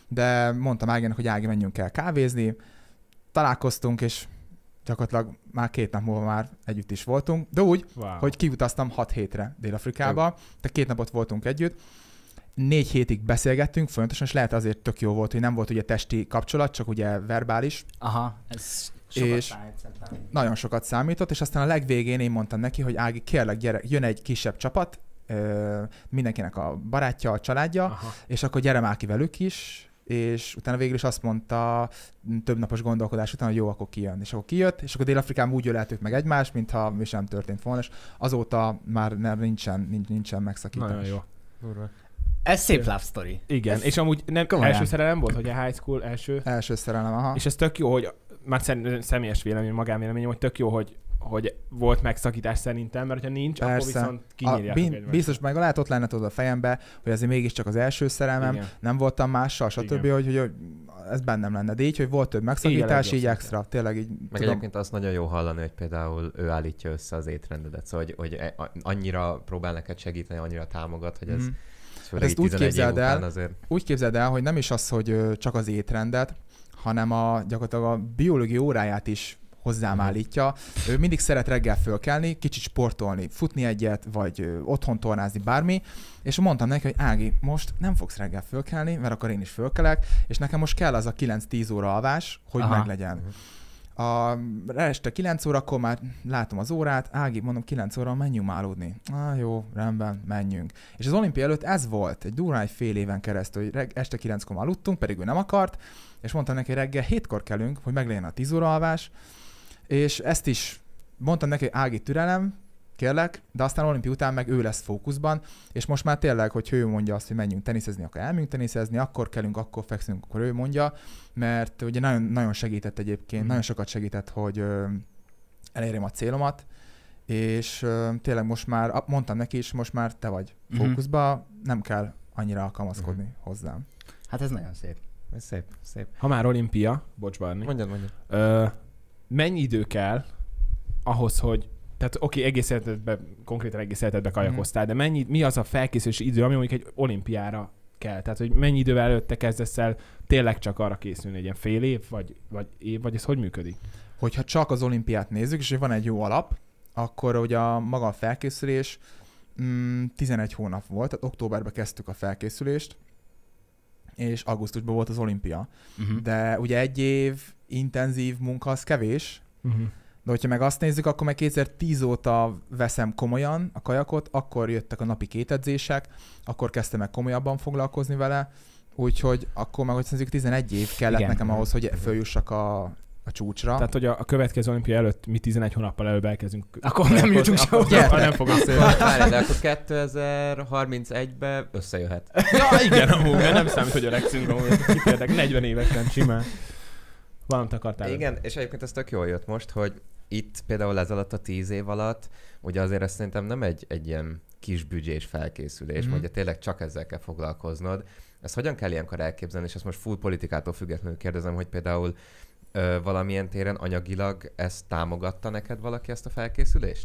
de mondtam Áginak, hogy Ági, menjünk el kávézni, találkoztunk, és gyakorlatilag már két nap múlva már együtt is voltunk, de úgy, Wow. hogy kiutaztam hat hétre Dél-Afrikába, tehát két napot voltunk együtt, négy hétig beszélgettünk folyamatosan, és lehet azért tök jó volt, hogy nem volt ugye testi kapcsolat, csak ugye verbális, Aha. Ez sokat És- számít szerintem. nagyon sokat számított, és aztán a legvégén én mondtam neki, hogy Ági, kérlek, gyere, jön egy kisebb csapat, ö, mindenkinek a barátja, a családja, Aha. és akkor gyere már ki velük is, és utána végül is azt mondta, több napos gondolkodás után, hogy jó, akkor kijön. És akkor kijött, és akkor Dél-Afrikában úgy öleltük meg egymást, mintha mi sem történt volna, és azóta már nem, nincsen, nincs, nincsen megszakítás. Nagyon jó. Durva. Ez szép love story. Igen, Ez és amúgy nem, komolyan. első szerelem volt, hogy a high school első, Első szerelem, aha. és ez tök jó, hogy már szem- személyes vélemény, magánvéleményem, hogy tök jó, hogy, hogy volt megszakítás szerintem, mert ha nincs, akkor Persze. viszont A, kinyírjátok bin, egymást. biztos meg lehet ott lenne tudod a fejembe, hogy azért mégiscsak az első szerelmem, Igen. nem voltam mással, stb., Igen. hogy, hogy, hogy ez bennem lenne. De így, hogy volt több Így a megszakítás, így, legjobb extra, tényleg így Meg tudom. egyébként azt nagyon jó hallani, hogy például ő állítja össze az étrendedet, szóval hogy, hogy e- a- annyira próbál neked segíteni, annyira támogat, hogy ez Mhm. főleg ezt így úgy tizenegy év képzeld el, után azért... Úgy képzeld el, hogy nem is az, hogy ö, csak az étrendet, hanem a, gyakorlatilag a biológiai óráját is hozzám Mhm. állítja. Ő mindig szeret reggel fölkelni, kicsit sportolni, futni egyet, vagy ö, otthon tornázni, bármi, és mondtam neki, hogy Ági, most nem fogsz reggel fölkelni, mert akkor én is fölkelek, és nekem most kell az a kilenc-tíz óra alvás, hogy Aha. meglegyen. Mhm. A este kilenc órakor már látom az órát, Ági, mondom, kilenc óra, menjünk már aludni. Ah, jó, rendben, menjünk. És az olimpia előtt ez volt, egy durván egy fél éven keresztül, hogy reg- este kilenckor már aludtunk, pedig ő nem akart, és mondtam neki, hogy reggel hétkor kelünk, hogy meglegyen a tíz óra alvás, és ezt is mondtam neki, hogy Ági, türelem, kérlek, de aztán olimpia után meg ő lesz fókuszban, és most már tényleg, hogy ő mondja azt, hogy menjünk teniszezni, akkor elmegyünk teniszezni, akkor kelünk, akkor fekszünk, akkor ő mondja, mert ugye nagyon, nagyon segített egyébként, Mhm. nagyon sokat segített, hogy ö, elérjem a célomat, és ö, tényleg most már, a- mondtam neki is, most már te vagy Mhm. fókuszba, nem kell annyira alkalmazkodni hozzám. Hát ez nagyon szép. Ez szép, szép. Ha már olimpia, bocs Barni, Mondjad, mondjad. ö, mennyi idő kell ahhoz, hogy tehát oké, okay, egész életedben, konkrétan egész életedben kajakoztál, de mennyi, mi az a felkészülési idő, ami mondjuk egy olimpiára kell? Tehát, hogy mennyi idővel előtte kezdesz el tényleg csak arra készülni, egy ilyen fél év, vagy, vagy év, vagy ez hogy működik? Hogyha csak az olimpiát nézzük, és hogy van egy jó alap, akkor ugye a maga a felkészülés mm, tizenegy hónap volt, tehát októberben kezdtük a felkészülést, és augusztusban volt az olimpia. Uh-huh. De ugye egy év intenzív munka az kevés, Uh-huh. de hogyha meg azt nézzük, akkor meg kétezer-tíz óta veszem komolyan a kajakot, akkor jöttek a napi két edzések, akkor kezdtem meg komolyabban foglalkozni vele, úgyhogy akkor meg, hogy nézzük, tizenegy év kellett Igen. nekem ahhoz, hogy följussak a, a a csúcsra. Tehát, hogy a, a következő olimpia előtt mi tizenegy hónappal előbb elkezdünk. Akkor nem jutunk akkor, sehova. akkor nem fog összejönni. Várj, de akkor kétezer-harmincegyben összejöhet. Ja, igen, amúgy, mert nem számít, hogy öregszünk, amúgy kiférdek negyven évesen simán. Valamit akartál. Igen, és egyébként ez tök jól jött most, hogy itt például ez alatt a tíz év alatt, ugye azért ez szerintem nem egy, egy ilyen kis büdzsés felkészülés, Mhm. mm. ugye tényleg csak ezzel kell foglalkoznod. Ezt hogyan kell ilyenkor elképzelni, és ezt most full politikától függetlenül kérdezem, hogy például ö, valamilyen téren anyagilag ezt támogatta neked valaki, ezt a felkészülést?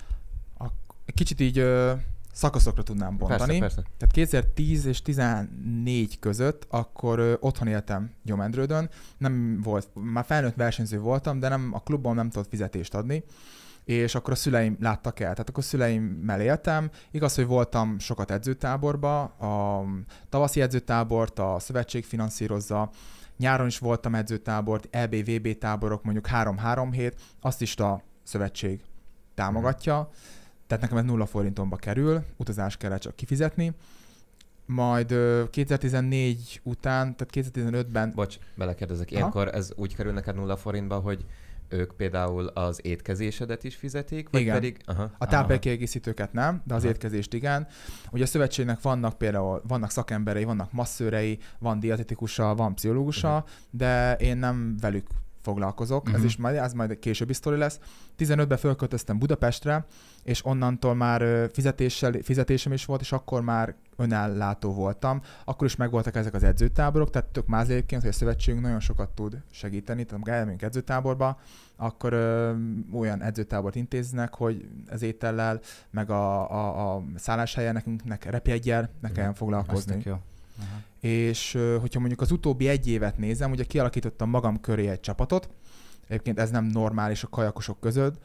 A, kicsit így ö, szakaszokra tudnám bontani. Persze, persze. Tehát kétezer-tíz és tizennégy között akkor ö, otthon éltem Gyomendrődön. Nem volt, már felnőtt versenyző voltam, de nem, a klubban nem tudott fizetést adni. És akkor a szüleim láttak el. Tehát akkor a szüleimmel éltem. Igaz, hogy voltam sokat edzőtáborba, a tavaszi edzőtábort a szövetség finanszírozza, nyáron is voltam edzőtábort, é bé vé bé táborok, mondjuk három-három hét, azt is a szövetség támogatja. Tehát nekem ez nulla forintomba kerül, utazás kell csak kifizetni. Majd ö, kétezer-tizennégy után, tehát kétezer-tizenötben... Bocs, belekérdezek. Ilyenkor ez úgy kerül neked nulla forintba, hogy ők például az étkezésedet is fizetik, vagy Igen. pedig... Aha. A táplálékkiegészítőket nem, de az Aha. étkezést igen. Ugye a szövetségnek vannak például, vannak szakemberei, vannak masszőrei, van dietetikusa, van pszichológusa, Uh-huh. de én nem velük foglalkozok, Uh-huh. ez is majd, ez majd egy későbbi sztori lesz. tizenötben fölköltöztem Budapestre, és onnantól már ö, fizetéssel, fizetésem is volt, és akkor már önellátó voltam. Akkor is megvoltak ezek az edzőtáborok, tehát tök más egyébként, hogy a szövetségünk nagyon sokat tud segíteni, tehát amikor elmegyünk edzőtáborba, akkor ö, olyan edzőtábort intéznek, hogy az étellel, meg a, a, a szálláshelyen nekünk nek, repjeggyel ne kelljen Az foglalkozni. tök jó. Aha. És ö, hogyha mondjuk az utóbbi egy évet nézem, ugye kialakítottam magam köré egy csapatot, egyébként ez nem normális a kajakosok között,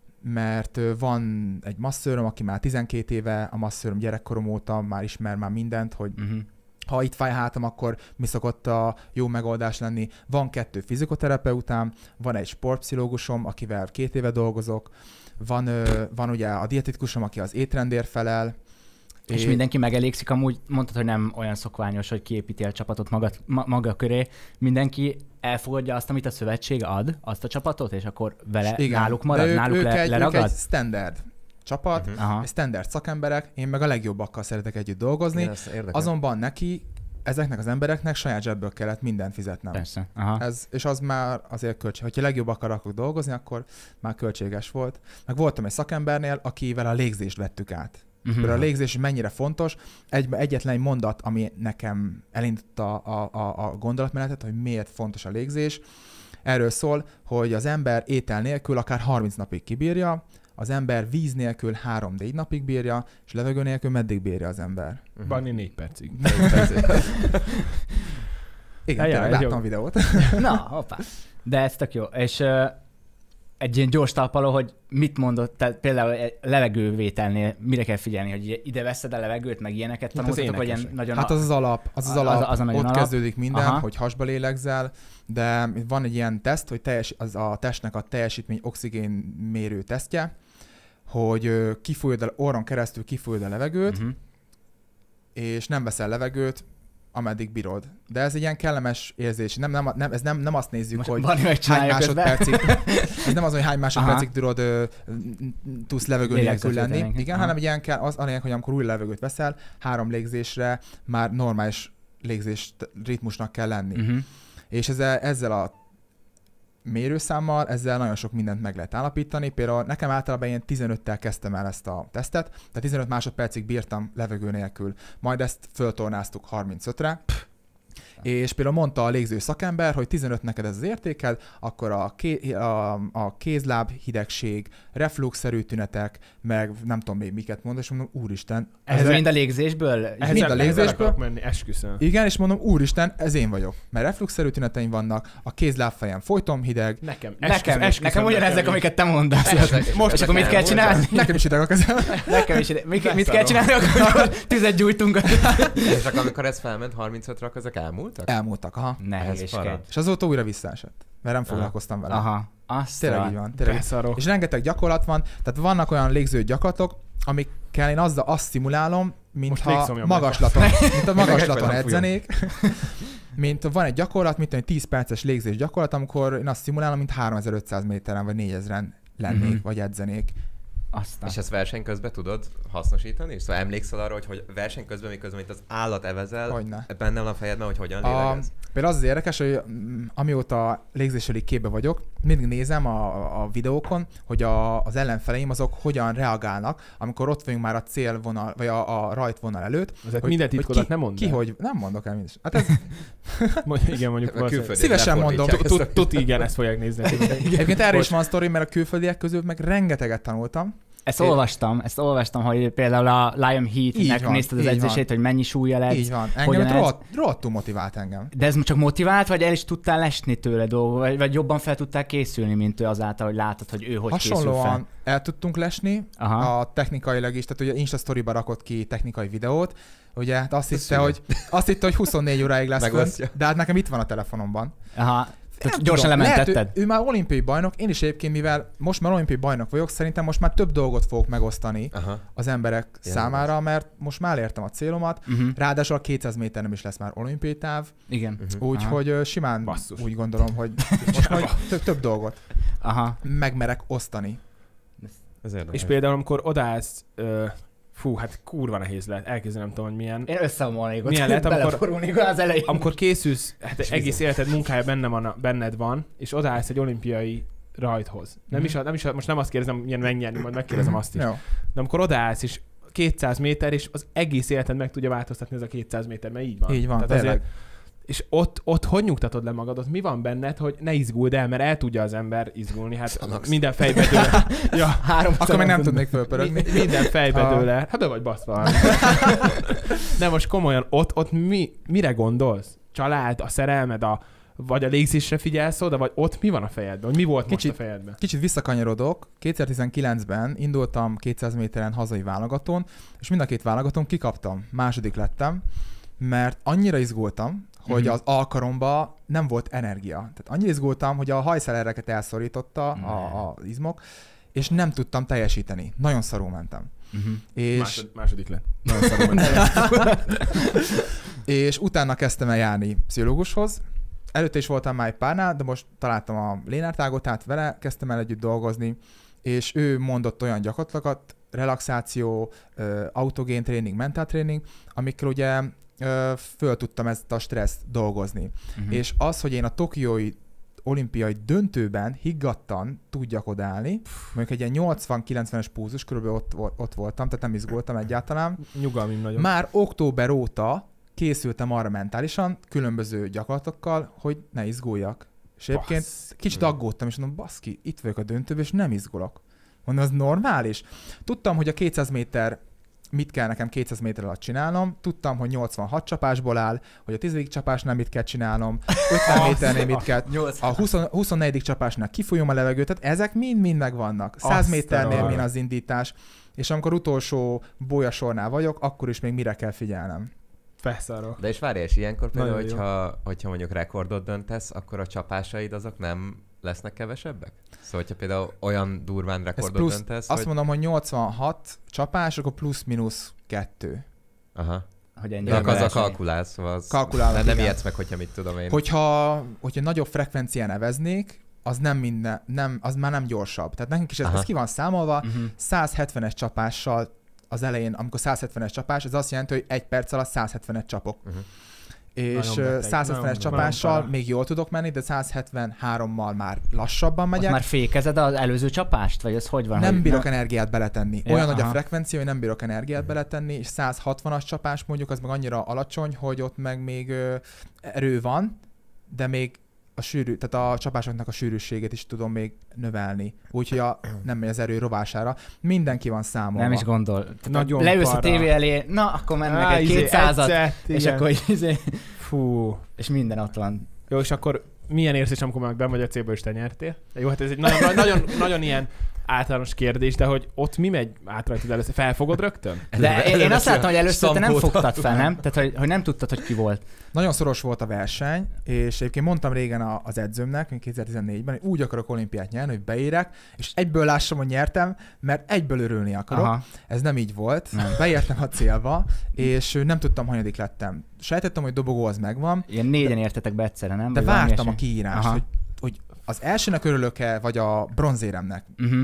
mert ö, van egy masszőröm, aki már tizenkét éve, a masszőröm gyerekkorom óta már ismer már mindent, hogy Uh-huh. ha itt fáj hátam, akkor mi szokott a jó megoldás lenni. Van kettő fizikoterapeutám, van egy sportpszichológusom, akivel két éve dolgozok, van, ö, van ugye a dietetikusom, aki az étrendért felel. És É- mindenki megelégszik, amúgy mondtad, hogy nem olyan szokványos, hogy kiépíti a csapatot maga, ma, maga köré. Mindenki elfogadja azt, amit a szövetség ad, azt a csapatot, és akkor vele Igen. náluk marad, De ők, náluk ők, le, egy, ők leragad? egy standard csapat, Mhm. Aha. egy standard szakemberek, én meg a legjobbakkal szeretek együtt dolgozni. Igen, ez érdekel. Azonban neki, ezeknek az embereknek saját zsebből kellett mindent fizetnem. Persze. Aha. Ez, és az már azért költség. Hogyha legjobbak akarok dolgozni, akkor már költséges volt. Meg voltam egy szakembernél, akivel a légzést vettük át. Uh-huh. Például a légzés mennyire fontos. Egy, egyetlen egy mondat, ami nekem elindította a, a, a gondolatmenetet, hogy miért fontos a légzés. Erről szól, hogy az ember étel nélkül akár harminc napig kibírja, az ember víz nélkül három-négy napig bírja, és levegő nélkül meddig bírja az ember. Mhm. Banni négy percig. Igen, Ja, ja, tényleg ez láttam jó. a videót. Na, hoppá. De ez tök jó. És uh, egy ilyen gyors talpaló, hogy mit mondott, tehát például egy levegővételnél mire kell figyelni, hogy ide veszed a levegőt, meg ilyeneket Hát az tanultatok, hogy ilyen énekesek. nagyon... Hát az az alap, az az Az- alap, az a nagyon ott alap. kezdődik minden, Aha. hogy hasba lélegzel, de van egy ilyen teszt, hogy teljes, az a testnek a teljesítmény oxigén mérő tesztje, hogy ö, kifújod a orron keresztül kifújod a levegőt, Uh-huh. és nem veszel levegőt, ameddig bírod. De ez egy ilyen kellemes érzés. Nem, nem, nem, ez nem, nem azt nézzük, Most hogy Bani hány megcsinálja közben. másodpercig, ez nem az, hogy hány másodpercig tudod, ö, tudsz levegő nélkül Lélegzetvételnek. lenni. Igen, Aha. hanem egy ilyen kell, az a lényeg, hogy amikor új levegőt veszel, három légzésre már normális légzés ritmusnak kell lenni. Uh-huh. És ezzel, ezzel a mérőszámmal, ezzel nagyon sok mindent meg lehet állapítani. Például nekem általában ilyen tizenöttel kezdtem el ezt a tesztet, tehát tizenöt másodpercig bírtam levegő nélkül. Majd ezt föltornáztuk harmincötre, és például mondta a légző szakember, hogy tizenöt neked ez az értéked, akkor a, ké, a, a kézláb hidegség, refluxszerű tünetek, meg nem tudom még miket mond, és mondom, úristen. Ez ezzel- mind a légzésből? Ehhez mind a légzésből. akarok menni, esküszöm. Igen, és mondom, úristen, ez én vagyok. Mert refluxszerű tüneteim vannak, a kézlábfejem folyton hideg, Nekem, Nekem, esküszöm, nekem, nekem ugyanezek, is. amiket te mondasz. Ezek- Most ezek akkor mit kell elmúltak. csinálni? nekem is hideg a kezem. Nekem is ide. Mit, mit kell Leszarom. csinálni, akkor tüzet gyújtunk. És akkor amikor ez felment harmincötre, akkor ezek elmúltak? Elmúltak, aha. Ne Ez hülyéskedj. para. És azóta újra visszaesett, mert nem foglalkoztam vele. Aha. Azt Tényleg a- így van. Tényleg. Beszarok. És rengeteg gyakorlat van, tehát vannak olyan légző gyakorlatok, amikkel én azzal azt szimulálom, Most mintha légszomjon magaslaton, mint a magaslaton Meg edzenék. mint van egy gyakorlat, mint egy tíz perces légzés gyakorlat, amikor én azt szimulálom, mint háromezer-ötszáz méteren vagy négyezren lennék, Mhm. vagy edzenék. Aztán. És ezt verseny közben tudod hasznosítani? Szóval emlékszel arra, hogy, hogy verseny közben, miközben itt az állat evezel, Hogyne. benne van a fejedben, hogy hogyan A, lélegez? például az az érdekes, hogy mm, amióta légzésseli képbe vagyok, mindig nézem a, a videókon, hogy a, az ellenfeleim azok hogyan reagálnak, amikor ott vagyunk már a célvonal, vagy a, a rajtvonal előtt. Azért hogy- minden hogy titkodat ki, nem mondd Ki, el. hogy nem mondok el mindent. Hát ez, Mondj- Igen, mondjuk A valószínűleg. külföldiek Szívesen mondom. lefordítják ezt a- Tuti, igen, ezt fogják nézni. egyébként erre is van sztori, mert a külföldiek közül meg rengeteget tanultam. Ezt Én- olvastam, ezt olvastam, hogy például a Liam Így Heath-nek van, nézted az így edzését, hogy mennyi súlya lett. Így van. hogyan Engem ez- rohadt, rohadtul motivált engem. De ez csak motivált, vagy el is tudtál lesni tőle dolgok, vagy, vagy jobban fel tudtál készülni, mint ő azáltal, hogy látod, hogy ő hogy készül fel. Hasonlóan el tudtunk lesni, Aha. a technikailag is, tehát ugye Insta Story-ba rakott ki technikai videót, ugye hát azt hitte, szülő. hogy, azt hitte, hogy huszonnégy óráig lesz Megosztja. fönt, de hát nekem itt van a telefonomban. Aha. Tehát Nem gyorsan tudom, lementetted. Lehet, ő, ő már olimpiai bajnok, én is egyébként, mivel most már olimpiai bajnok vagyok, szerintem most már több dolgot fogok megosztani Aha. az emberek Ja, számára, mert most már értem a célomat. Uh-huh. Ráadásul a kétszáz méter nem is lesz már olimpiai táv, Igen. Uh-huh. úgyhogy ö, simán Basszus. úgy gondolom, hogy most majd több, több dolgot Aha. megmerek osztani. Ez érdekes. És például, amikor odaállsz, ö, fú, hát kurva nehéz lehet, elképzelni nem tudom, hogy milyen. Én összeomolnék ott, Milyen lehet, amikor- beleforulnék az elején. Amikor készülsz, hát egész életed munkája benne van, benned van, és odaállsz egy olimpiai rajthoz. Nem Mhm. is, a- nem is a- most nem azt kérdezem, milyen megnyerni, majd megkérdezem azt is. Jó. De amikor odaállsz, és kétszáz méter, és az egész életed meg tudja változtatni ez a kétszáz méter, mert így van. Így van, Tehát tényleg. azért, és ott, ott hogy nyugtatod le magad? Ott mi van benned, hogy ne izguld el, mert el tudja az ember izgulni. Hát Szanaksz. minden fejbe dől. Ja, Három Akkor meg nem tudnék fölpörögni. mi, minden fejbe A- dől el. Hát be vagy baszva. De most komolyan, ott, ott mi, mire gondolsz? Család, a szerelmed, a, vagy a légzésre figyelsz oda, vagy ott mi van a fejedben? Vagy mi volt Kicsit- most a fejedben? Kicsit visszakanyarodok. kétezer-tizenkilencben indultam kétszáz méteren hazai válogatón, és mind a két válogatón kikaptam. Második lettem, mert annyira izgultam, hogy Mhm. az alkaromba nem volt energia. Tehát annyira izgultam, hogy a hajszelereket elszorította a, a izmok, és nem tudtam teljesíteni. Nagyon szarul mentem. Uh-huh. És, Másod, második lett. Nagyon szarom. és utána kezdtem el járni pszichológushoz. Előtte is voltam már egy párnál, de most találtam a Lénárd Ágot, tehát vele kezdtem el együtt dolgozni, és ő mondott olyan gyakorlatokat, relaxáció, ö, autogén tréning, mentál tréning, amikkel ugye ö, föl tudtam ezt a stresszt dolgozni. Uh-huh. És az, hogy én a tokiói olimpiai döntőben higgadtan tudjak odállni, mondjuk egy ilyen nyolcvan-kilencvenes pulzus, körülbelül ott, volt- ott voltam, tehát nem izgultam egyáltalán. Nyugalmim nagyon. Már október óta készültem arra mentálisan, különböző gyakorlatokkal, hogy ne izguljak. És egyébként Bassz. kicsit aggódtam, és mondom, baszki, itt vagyok a döntőben, és nem izgulok. Mondom, az normális? Tudtam, hogy a kétszáz méter, mit kell nekem kétszáz méter alatt csinálnom, tudtam, hogy nyolcvanhat csapásból áll, hogy a tizedik csapásnál mit kell csinálnom, ötven méternél mit kell, a húsz, huszonnegyedik csapásnál kifújom a levegőt, tehát ezek mind-mind megvannak. száz Azt a méternél rohadt. mi az indítás, és amikor utolsó bolyasornál vagyok, akkor is még mire kell figyelnem. Felszarok. De és várj, és ilyenkor például, Nagyon jó. hogyha, hogyha mondjuk rekordot döntesz, akkor a csapásaid azok nem lesznek kevesebbek? Szóval, hogyha például olyan durván Ez rekordot plusz, döntesz, azt hogy... mondom, hogy nyolcvanhat csapás, akkor plusz-minusz kettő. Aha. Hogy ennyi De akkor azzal verseny. kalkulálsz, szóval az... Kalkulálok, nem, nem igen. ijedsz meg, hogyha mit tudom én. Hogyha, hogyha nagyobb frekvencián eveznék, az nem minden, nem, az már nem gyorsabb. Tehát nekünk is ez, Aha. ez ki van számolva, Uh-huh. száz hetvenes csapással az elején, amikor száz hetvenes csapás, ez azt jelenti, hogy egy perc alatt száz hetvenet csapok. Uh-huh. És Nagyon beteg, ö, száz hetvenes nagyon- csapással nagyon para. még jól tudok menni, de száz hetvenhárommal már lassabban Ott megyek. már fékezed az előző csapást? Vagy ez hogy van? Nem hogy bírok energiát beletenni. Ja, Olyan nagy a aha. frekvencia, hogy nem bírok energiát beletenni, és száz hatvanas csapás mondjuk az meg annyira alacsony, hogy ott meg még ö, erő van, de még a sűrű, tehát a csapásoknak a sűrűségét is tudom még növelni. Úgyhogy a, nem megy az erő rovására. Mindenki van számolva. Nem is gondol. Nagyon Leülsz a para. tévé elé, na, akkor mennek Á, egy izé, kétszázat, edzett, és igen. akkor izé, Fú. és minden ott van. Jó, és akkor milyen érzés, amikor meg benn vagy a célból, és te nyertél? Jó, hát ez egy nagyon, nagyon, nagyon ilyen általános kérdés, de hogy ott mi megy át rajtad először? Felfogod rögtön? De én, én azt láttam, hogy először te nem stampót fogtad fel, nem? Tehát, hogy, hogy nem tudtad, hogy ki volt. Nagyon szoros volt a verseny, és egyébként mondtam régen a- az edzőmnek, kétezer-tizennégyben, hogy úgy akarok olimpiát nyerni, hogy beérek, és egyből lássam, hogy nyertem, mert egyből örülni akarok. Aha. Ez nem így volt. Nem. Beértem a célba, és nem tudtam, hanyadik lettem. Sejtettem, hogy dobogó az megvan, Ilyen négyen értetek be egyszerre, nem? de Vagy valami vártam a ilyesmi? kiírást, Aha. hogy, hogy az elsőnek örülök-e, vagy a bronzéremnek. Uh-huh.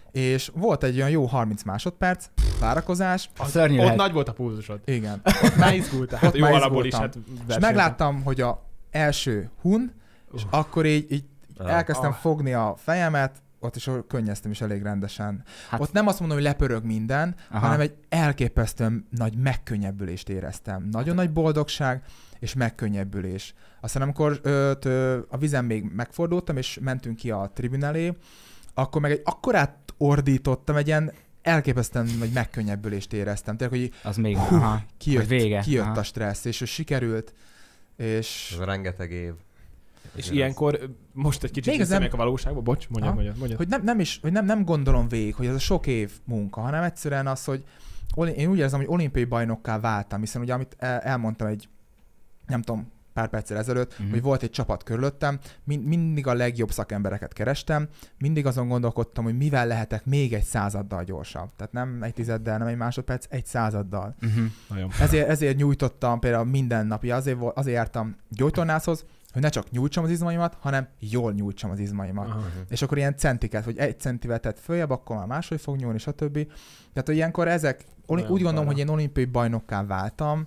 És volt egy olyan jó harminc másodperc, várakozás. Szörnyű Ott lehet. nagy volt a pulzusod. Igen. Ott már izgultál. Hát Ott jó már alapból is, izgultam. hát És versenyzem. megláttam, hogy a első hun, és Uff. akkor így, így Ah. elkezdtem Ah. fogni a fejemet, ott is könnyeztem is elég rendesen. Hát- Hát, ott nem azt mondom, hogy lepörög minden, Aha. hanem egy elképesztően nagy megkönnyebbülést éreztem. Nagyon nagy boldogság és megkönnyebbülés. Aztán amikor ö, ö, a vizen még megfordultam, és mentünk ki a tribün elé, akkor meg egy akkorát ordítottam, egy ilyen elképesztően nagy megkönnyebbülést éreztem. Tényleg, hogy Az még, Hú, aha. kijött, Hogy vége. kijött Aha. a stressz, és sikerült, és... Ez a rengeteg év. És Ez ilyenkor ö, most egy kicsit Még az visszamegyek a valóságba. Bocs, mondjad, Aha. mondjad, mondjad. hogy nem, nem is, hogy nem, nem gondolom végig, hogy ez a sok év munka, hanem egyszerűen az, hogy oli- én úgy érzem, hogy olimpiai bajnokká váltam, hiszen ugye amit el- elmondtam egy, nem tudom, pár perccel ezelőtt, Mhm. uh-huh. hogy volt egy csapat körülöttem, mind, mindig a legjobb szakembereket kerestem, mindig azon gondolkodtam, hogy mivel lehetek még egy századdal gyorsabb. Tehát nem egy tizeddel, nem egy másodperc, egy századdal. Uh-huh. Nagyon. Ezért, ezért nyújtottam például minden napja, azért, volt- azért jártam gyógytornászhoz, hogy ne csak nyújtsam az izmaimat, hanem jól nyújtsam az izmaimat. Aha. És akkor ilyen centiket, hogy egy centivel tett följebb, akkor már máshogy fog nyúlni, stb. Tehát, hogy ilyenkor ezek, oli- Nagyon úgy gondolom, para. hogy én olimpiai bajnokká váltam,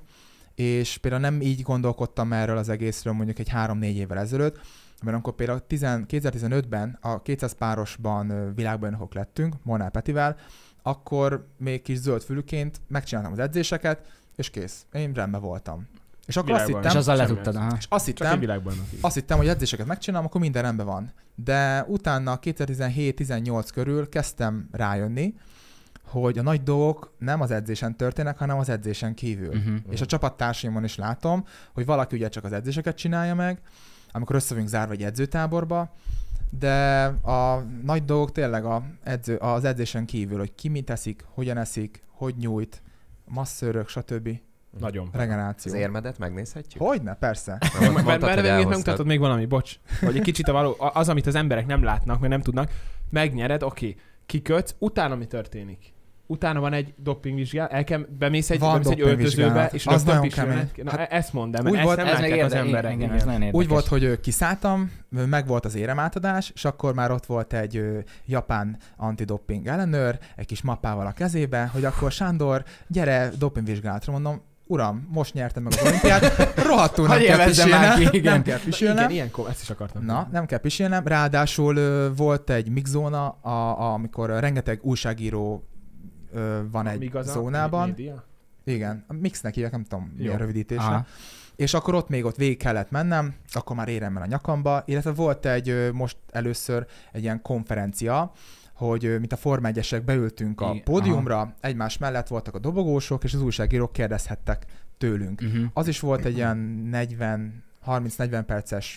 és például nem így gondolkodtam erről az egészről mondjuk egy három-négy évvel ezelőtt, mert amikor például tíz kétezer-tizenötben a kétszáz párosban ö, világbajnokok lettünk, Molnár Petivel, akkor még kis zöld fülüként megcsináltam az edzéseket, és kész. Én rendben voltam. És akkor azt Világbajnok. hittem, És azzal semmi letudtad, ez. aha. és azt Csak egy hittem, világbajnok. azt hittem, hogy edzéseket megcsinálom, akkor minden rendben van. De utána kétezer-tizenhét tizennyolc körül kezdtem rájönni, hogy a nagy dolgok nem az edzésen történnek, hanem az edzésen kívül. Uh-huh. És a csapattársaimon is látom, hogy valaki ugye csak az edzéseket csinálja meg, amikor össze vagyunk zárva egy edzőtáborba, de a nagy dolgok tényleg a edző, az edzésen kívül, hogy ki mit eszik, hogyan eszik, hogy nyújt, masszőrök, stb. Nagyon. Regeneráció. Az érmedet megnézhetjük? Hogyne, persze. Mert Mert, mondtad, mert, hogy mert még elhoztad. megmutattad még valami, bocs. Hogy egy kicsit a való, az, amit az emberek nem látnak, mert nem tudnak, megnyered, oké, kikötsz, utána mi történik? Utána van egy dopingvizsgálat, el kell, bemész egy, Van bemész egy öltözőbe, dopingvizsgálat. és Az rögtön nagyon pisilned. kemény. Na, Hát ezt mondd el, úgy mert ezt volt- nem Ez még látják az érde, emberek. igen, igen. ez nagyon érdekes. Úgy volt, hogy ö, kiszálltam, ö, meg volt az éremátadás, és akkor már ott volt egy ö, japán antidoping ellenőr, egy kis mappával a kezébe, hogy akkor Sándor, gyere dopingvizsgálatra, mondom, uram, most nyertem meg az olimpiát, rohadtul nem Hogy kell élvezzem már pisilnem, ki, igen. nem kell Igen, pisilnem. ilyenkor, ezt is akartam. Na, nem kell pisilnem, ráadásul ö, volt egy mixzóna, a, a, amikor ö, rengeteg újságíró ö, van egy Míg az a zónában. média? Igen, a mixnek hívják, nem tudom milyen Jó. rövidítése. Aha. És akkor ott még ott végig kellett mennem, akkor már éremmel a nyakamba, illetve volt egy ö, most először egy ilyen konferencia, hogy ö, mint a Forma egyesek beültünk a Igen, pódiumra, egymás mellett voltak a dobogósok, és az újságírók kérdezhettek tőlünk. Uh-huh. Az is volt egy ilyen negyven, harminc-negyven perces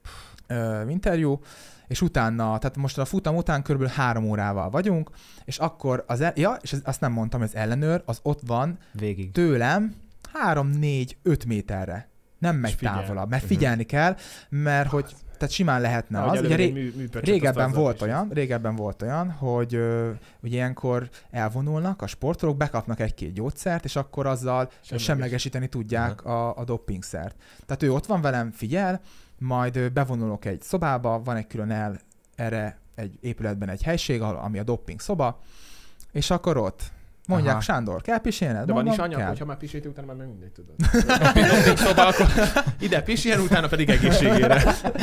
ö, interjú, és utána, tehát most a futam után körülbelül három órával vagyunk, és akkor az, el, ja, és azt nem mondtam, hogy az ellenőr, az ott van Végig. tőlem három, négy, öt méterre. Nem megy figyel. távolabb, mert figyelni kell, mert hogy, tehát simán lehetne Ahogy az. Ugye előbb egy ré, mű- műpöcset, régebben azt azzal volt is. olyan, régebben volt olyan, hogy ö, ugye ilyenkor elvonulnak a sportolók, bekapnak egy-két gyógyszert, és akkor azzal Semleges. semlegesíteni tudják a, a dopingszert. Tehát ő ott van velem, figyel, majd ö, bevonulok egy szobába, van egy külön el erre egy épületben egy helység, ahol- ami a doping szoba, és akkor ott mondják, Aha. Sándor, kell pisilned? De van is Mondom, anyag, kell. hogyha már pisilti, utána már mindegy tudod. Doping szoba, akkor ide pisiljen, utána pedig egészségére.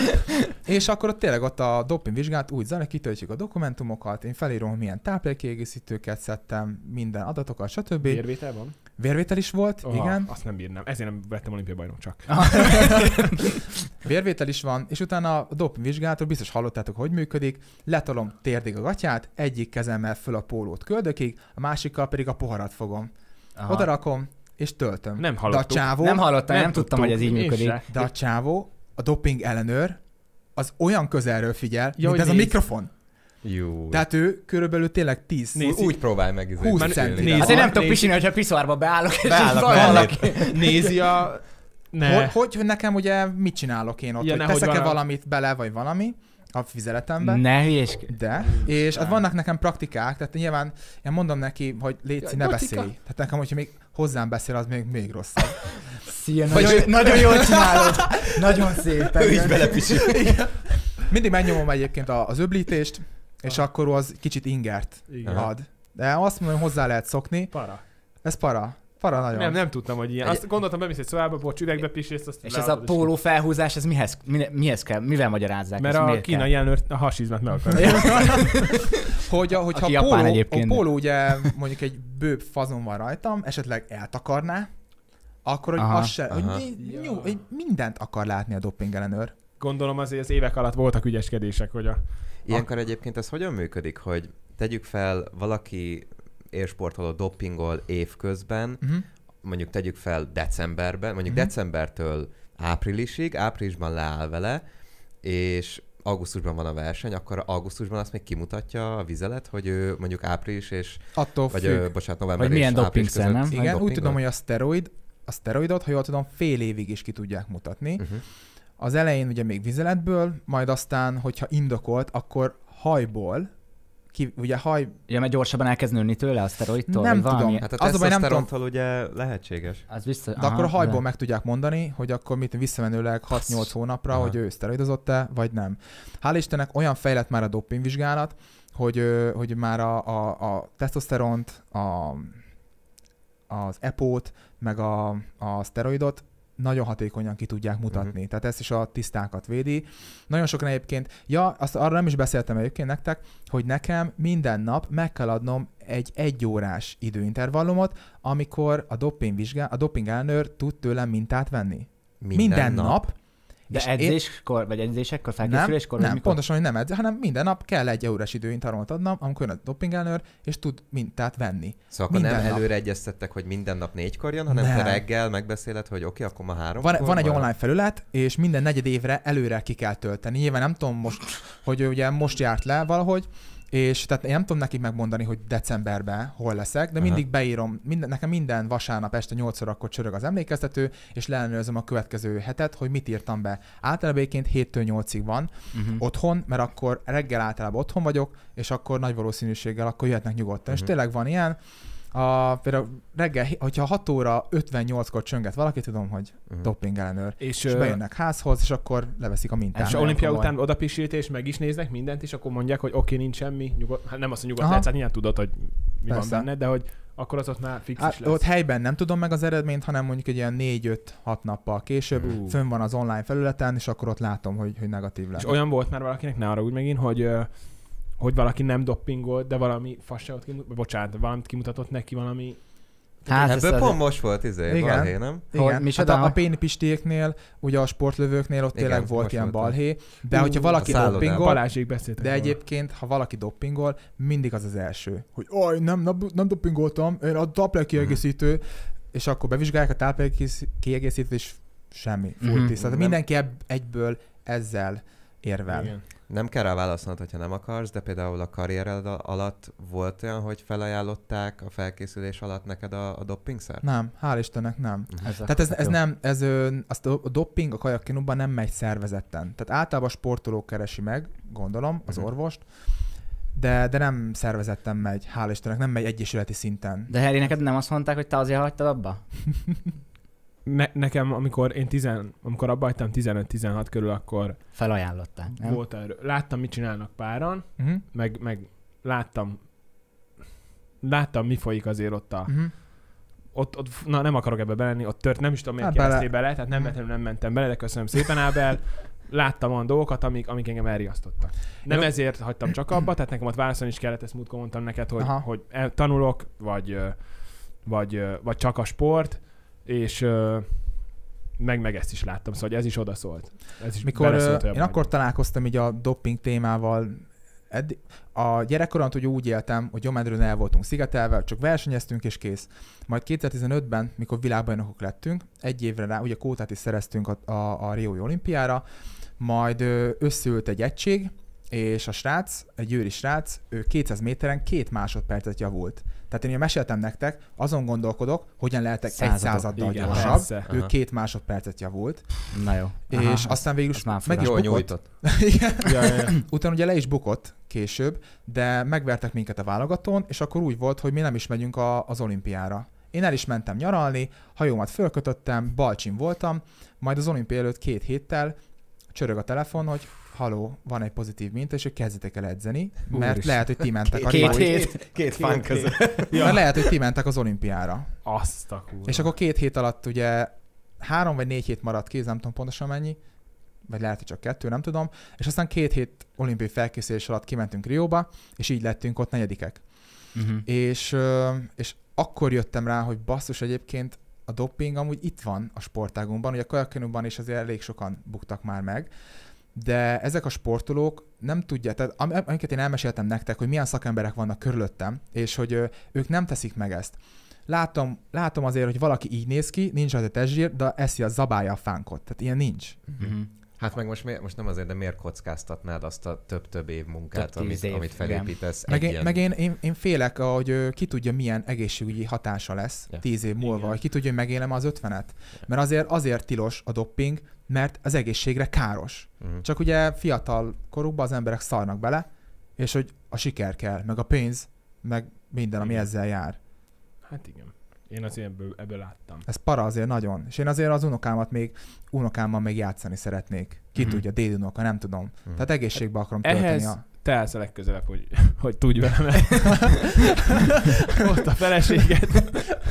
És akkor ott tényleg ott a doping vizsgálat úgy zajlik, kitöltjük a dokumentumokat, én felírom, hogy milyen táplálékkiegészítőket szedtem, minden adatokat, stb. Vérvétel van? Vérvétel is volt, Oh, igen. Azt nem bírnám. Ezért nem vettem olimpiai bajnok csak. Vérvétel is van, és utána a doping vizsgálatot biztos hallottátok, hogy működik. Letolom térdig a gatyát, egyik kezemmel föl a pólót köldökig, a másikkal pedig a poharat fogom. Aha. Oda rakom, és töltöm. Nem De a hallottuk. csávó, Nem hallottam, nem, nem tudtam, tudtuk, hogy ez így én működik. se. de a csávó, a doping ellenőr, az olyan közelről figyel, Ja, mint hogy ez a néz. mikrofon. Jó. Tehát ő körülbelül tényleg tíz. Nézd, Úgy próbálj meg izé. húsz mesélni. centi. Nézd, Hát én nem tudok nézd. pisilni, hogyha piszoárba beállok, és Beállok így valaki. Nézi a... Ne. Hogy, hogy, hogy nekem ugye mit csinálok én ott? Ja, Hogy nehogy teszek-e valami- valamit bele, vagy valami a fizeletembe? Ne hülyés. De, és hát vannak nekem praktikák, tehát nyilván én mondom neki, hogy létszi, ne Gotika. beszélj. Tehát nekem, hogyha még hozzám beszél, az még, még rosszabb. Szia, nagyon, nagyon jól csinálod. Nagyon szépen. Ő is belepisít. Mindig megnyomom egyébként a- az öblítést, és akkor az kicsit ingert Igen. ad. De azt mondom, hogy hozzá lehet szokni. Para. Ez para. Para nagyon. Nem, nem tudtam, hogy ilyen. Azt gondoltam, bemész egy szobába, bocs, üvegbe pisélsz, azt És ez a leadod, póló felhúzás, ez mihez, mi- mihez kell, mivel magyarázzák? Mert ezt, a miért kínai elnök a hasizmet meg akarja. Hogy, hogyha Aki a japán póló, a egyébként. póló ugye mondjuk egy bőbb fazon van rajtam, esetleg eltakarná, akkor hogy Aha, az se, hogy aha. mi, nyú, hogy mindent akar látni a doping ellenőr. Gondolom azért az évek alatt voltak ügyeskedések, hogy a... Ilyenkor egyébként ez hogyan működik, hogy tegyük fel, valaki élsportoló dopingol évközben, Uh-huh. mondjuk tegyük fel decemberben, mondjuk Mhm. decembertől áprilisig, áprilisban leáll vele, és augusztusban van a verseny, akkor augusztusban azt még kimutatja a vizelet, hogy ő mondjuk április és, Attól vagy függ. ö, bocsánat, november Hogy milyen és április dopingszer, között nem? Igen, úgy dopingol? tudom, hogy a szteroid, a szteroidot, ha jól tudom, fél évig is ki tudják mutatni. Uh-huh. Az elején ugye még vizeletből, majd aztán, hogyha indokolt, akkor hajból, ki, ugye haj, Ja, mert gyorsabban elkezd nőni tőle a szteroidtól? Nem vagy valami? tudom. Hát a Az a baj, nem tesztoszterontól ugye lehetséges. Az biztos. de akkor a hajból meg tudják mondani, hogy akkor mit visszamenőleg hat-nyolc hónapra, Aha. hogy ő szteroidozott-e, vagy nem. Hál' Istennek olyan fejlett már a dopingvizsgálat, hogy, ö, hogy már a, a, a tesztoszteront, a, az epót, meg a, a szteroidot nagyon hatékonyan ki tudják mutatni. Mhm. Uh-huh. Tehát ez is a tisztákat védi. Nagyon sokan egyébként, ja, azt arra nem is beszéltem egyébként nektek, hogy nekem minden nap meg kell adnom egy egyórás időintervallumot, amikor a doping, vizsgál, a doping ellenőr tud tőlem mintát venni. Minden, minden nap. nap. De és edzéskor, vagy edzésekkor, Nem, felkészüléskor? vagy nem mikor? pontosan, hogy nem edz, hanem minden nap kell egy órás időintervallumot adnom, amikor jön a doping ellenőr, és tud mintát venni. Szóval akkor Minden nem nap. előre egyeztettek, hogy minden nap négykor jön, hanem Nem. te reggel megbeszéled, hogy oké, akkor ma három. Van, van egy online felület, és minden negyed évre előre ki kell tölteni. Nyilván nem tudom most, hogy ő ugye most járt le valahogy, és tehát én nem tudom nekik megmondani, hogy decemberben hol leszek, de Aha. mindig beírom, minden, nekem minden vasárnap este nyolc órakor csörög az emlékeztető, és leellenőrzöm a következő hetet, hogy mit írtam be. Általában egyébként héttől nyolcig van Uh-huh. otthon, mert akkor reggel általában otthon vagyok, és akkor nagy valószínűséggel akkor jöhetnek nyugodtan. Uh-huh. És Mhm. tényleg van ilyen, a, például reggel, hogyha hat óra ötvennyolckor csönget valaki, tudom, hogy Mhm. doping ellenőr. És, És ö, bejönnek házhoz, és akkor leveszik a mintát. és nagyon olimpia komoly. után oda pisiltél, és meg is néznek mindent, és akkor mondják, hogy oké, nincs semmi, nyugod, hát nem azt, hogy nyugodt Aha. lehetsz, hát nyilván tudod, hogy mi Persze. van benne, de hogy akkor az ott már fix is Hát, lesz. ott helyben nem tudom meg az eredményt, hanem mondjuk egy ilyen négy-öt-hat nappal később Ú. fönn van az online felületen, és akkor ott látom, hogy, hogy negatív lesz. És olyan volt már valakinek, ne arra úgy megint, hogy, ö, hogy valaki nem doppingolt, de valami fasságot kimutatott, bocsánat, valamit kimutatott neki, valami... Hát ez Ebből az- pont most volt izé, Igen. balhé, nem? Igen, Hogy hát micsoda? a, a pénipistéknél, ugye a sportlövőknél ott Igen, tényleg volt most ilyen voltam. balhé, de Ú, hogyha valaki a szállodában. doppingol, Balázsék beszéltek de róla. egyébként, ha valaki doppingol, mindig az az első, hogy oj, nem, nem, nem doppingoltam, én a táplálékkiegészítő, és akkor bevizsgálják a táplálékkiegészítőt, és semmi, full Mhm. tiszta. Tehát Nem. mindenki ebb, egyből ezzel érvel. Igen. Nem kell rá válaszolnod, hogyha nem akarsz, de például a karriered alatt volt olyan, hogy felajánlották a felkészülés alatt neked a, a doppingszert? Nem, hál' Istennek nem. Ez Tehát ez, ez jó. nem, ez ö, azt a dopping a kajakkinóban nem megy szervezetten. Tehát általában a sportoló keresi meg, gondolom, az Mhm. orvost, de, de nem szervezetten megy, hál' Istennek, nem megy egyesületi szinten. De Harry, neked nem azt mondták, hogy te azért hagytad abba? Ne, nekem, amikor én tizen, amikor abba hagytam tizenöt-tizenhat körül, akkor Felajánlották, nem? volt erről. Láttam, mit csinálnak páran, Uh-huh. meg, meg láttam, láttam, mi folyik azért ott a... Uh-huh. Ott, ott, na nem akarok ebbe belenni, ott tört, nem is tudom, miért Hát hát bele- bele. bele, tehát nem, Mhm. nem, nem mentem bele, de köszönöm szépen, Ábel. Láttam olyan dolgokat, amik, amik engem elriasztottak. Nem Jó. ezért hagytam csak abba, tehát nekem ott válaszolni is kellett, ezt múltkor mondtam neked, hogy, Aha. hogy el, tanulok, vagy, ö, vagy, ö, vagy csak a sport, és ö, meg, meg ezt is láttam, szóval ez is odaszólt. Ez is Mikor beleszólt, ö, hogy én abba akkor találkoztam így a doping témával, eddig, a gyerekkoromat ugye úgy éltem, hogy Gyomendrőn el voltunk szigetelve, csak versenyeztünk és kész. Majd kétezer-tizenötben, mikor világbajnokok lettünk, egy évre rá, ugye kótát is szereztünk a, a, a Riói olimpiára, majd ö, összeült egy egység, és a srác, egy győri srác, ő kétszáz méteren két másodpercet javult. Tehát én meséltem nektek, azon gondolkodok, hogyan lehetek egy századdal igen, gyorsabb. persze. Ő Aha. két másodpercet javult. Na jó. És Aha, aztán végül az is már meg is Jól bukott. nyújtott. Igen. Ja, ja, ja. Utána ugye le is bukott később, de megvertek minket a válogatón, és akkor úgy volt, hogy mi nem is megyünk a, az olimpiára. Én el is mentem nyaralni, hajómat fölkötöttem, Balcsin voltam, majd az olimpia előtt két héttel csörög a telefon, hogy haló, van egy pozitív minta, és hogy kezdjetek el edzeni, mert Úristen. lehet, hogy ti mentek a Két Riói- hét. Két fán között. mert lehet, hogy ti mentek az olimpiára. Azt a kurva. És akkor két hét alatt ugye három vagy négy hét maradt ki, nem tudom pontosan mennyi, vagy lehet, hogy csak kettő, nem tudom, és aztán két hét olimpiai felkészülés alatt kimentünk Rióba, és így lettünk ott negyedikek. Uh-huh. És, ö, és akkor jöttem rá, hogy basszus, egyébként a doping amúgy itt van a sportágunkban, ugye a kajakkenúban is azért elég sokan buktak már meg, de ezek a sportolók nem tudják, tehát am- amiket én elmeséltem nektek, hogy milyen szakemberek vannak körülöttem, és hogy ö, ők nem teszik meg ezt. Látom, látom azért, hogy valaki így néz ki, nincs rajta testzsír, de eszi a zabálja a fánkot. Tehát ilyen nincs. Uh-huh. Hát meg most, miért, most nem azért, de miért kockáztatnád azt a több-több év munkát, Több amit, tíz év, amit felépítesz Meg egy én, ilyen... meg én, én, én félek, hogy ö, ki tudja, milyen egészségügyi hatása lesz Ja. tíz év múlva, Igen. hogy ki tudja, hogy megélem az ötvenet. Mert azért, azért tilos a doping, mert az egészségre káros. Uh-huh. Csak ugye fiatal korukban az emberek szarnak bele, és hogy a siker kell, meg a pénz, meg minden, ami Igen. ezzel jár. Hát igen. Én azért ebből, ebből láttam. Ez para azért nagyon. És én azért az unokámat még, unokámmal még játszani szeretnék. Ki Mhm. tudja, dédunoka, nem tudom. Mhm. Tehát egészségbe akarom tölteni Ehhez a... te állsz a legközelebb, hogy, hogy tudj velem el. Ott a feleséget.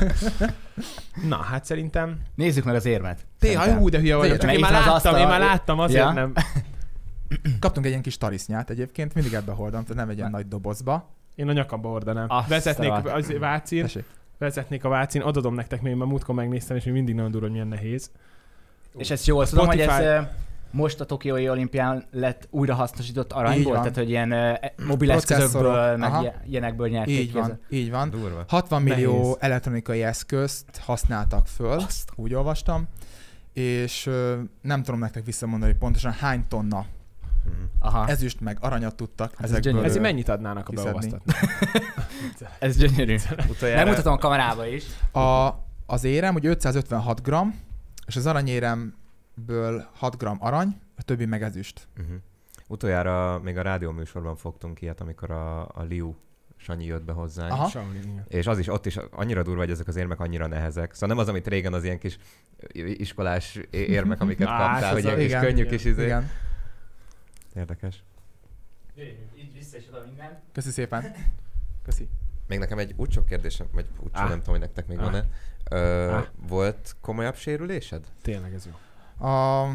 Na, hát szerintem... Nézzük meg az érmet. Tényleg, Szerintem. hú, de hülye vagyok. Csak Mert én itt már van az láttam, én asztal. már láttam, azért Ja. nem. Kaptunk egy ilyen kis tarisznyát egyébként, mindig ebbe hordom, tehát nem egy ilyen nagy dobozba. Én a nyakamba hordanám. Azt Vezetnék a- az vácin, Tessék. vezetnék a vácin, adodom nektek, még már múltkor megnéztem, és még mindig nagyon durva, hogy milyen nehéz. És ezt jól tudom, hogy ez Spotify- ö, most a Tokiói olimpián lett újra hasznosított Így aranyból, van. tehát hogy ilyen ö, mobil Processzorok. eszközökből, meg Aha. ilyen- ilyenekből nyerték Így ki ez van, így van. Durva. hatvan millió Nehéz. elektronikai eszközt használtak föl, Azt. úgy olvastam, és ö, nem tudom nektek visszamondani, hogy pontosan hány tonna Uh-huh. Aha, ez, ezüst meg aranyat tudtak Hát ez ezekből. gyönyörű. Ezért ö, mennyit adnának a kiszedni. beolvasztatni? ez gyönyörű. Utoljára... Megmutatom a kamerába is. A, az érem, hogy ötszázötvenhat gramm, és az aranyéremből hat gramm arany, a többi meg ezüst. Uh-huh. Utoljára még a rádióműsorban fogtunk ilyet, amikor a, a Liu Sanyi jött be hozzánk. Aha. Shaolin, igen. És az is, ott is annyira durva, hogy ezek az érmek annyira nehezek. Szóval nem az, amit régen az ilyen kis iskolás érmek, amiket Á, kaptál, hát hogy az ilyen a- kis igen, könnyű igen, kis izé. Igen. Érdekes. Így vissza is oda minden. Köszi szépen. Köszi. Még nekem egy úgy sok kérdésem, vagy úgy Á. nem tudom, hogy nektek még Á. van-e. Ö, Á. volt komolyabb sérülésed? Tényleg ez jó. A,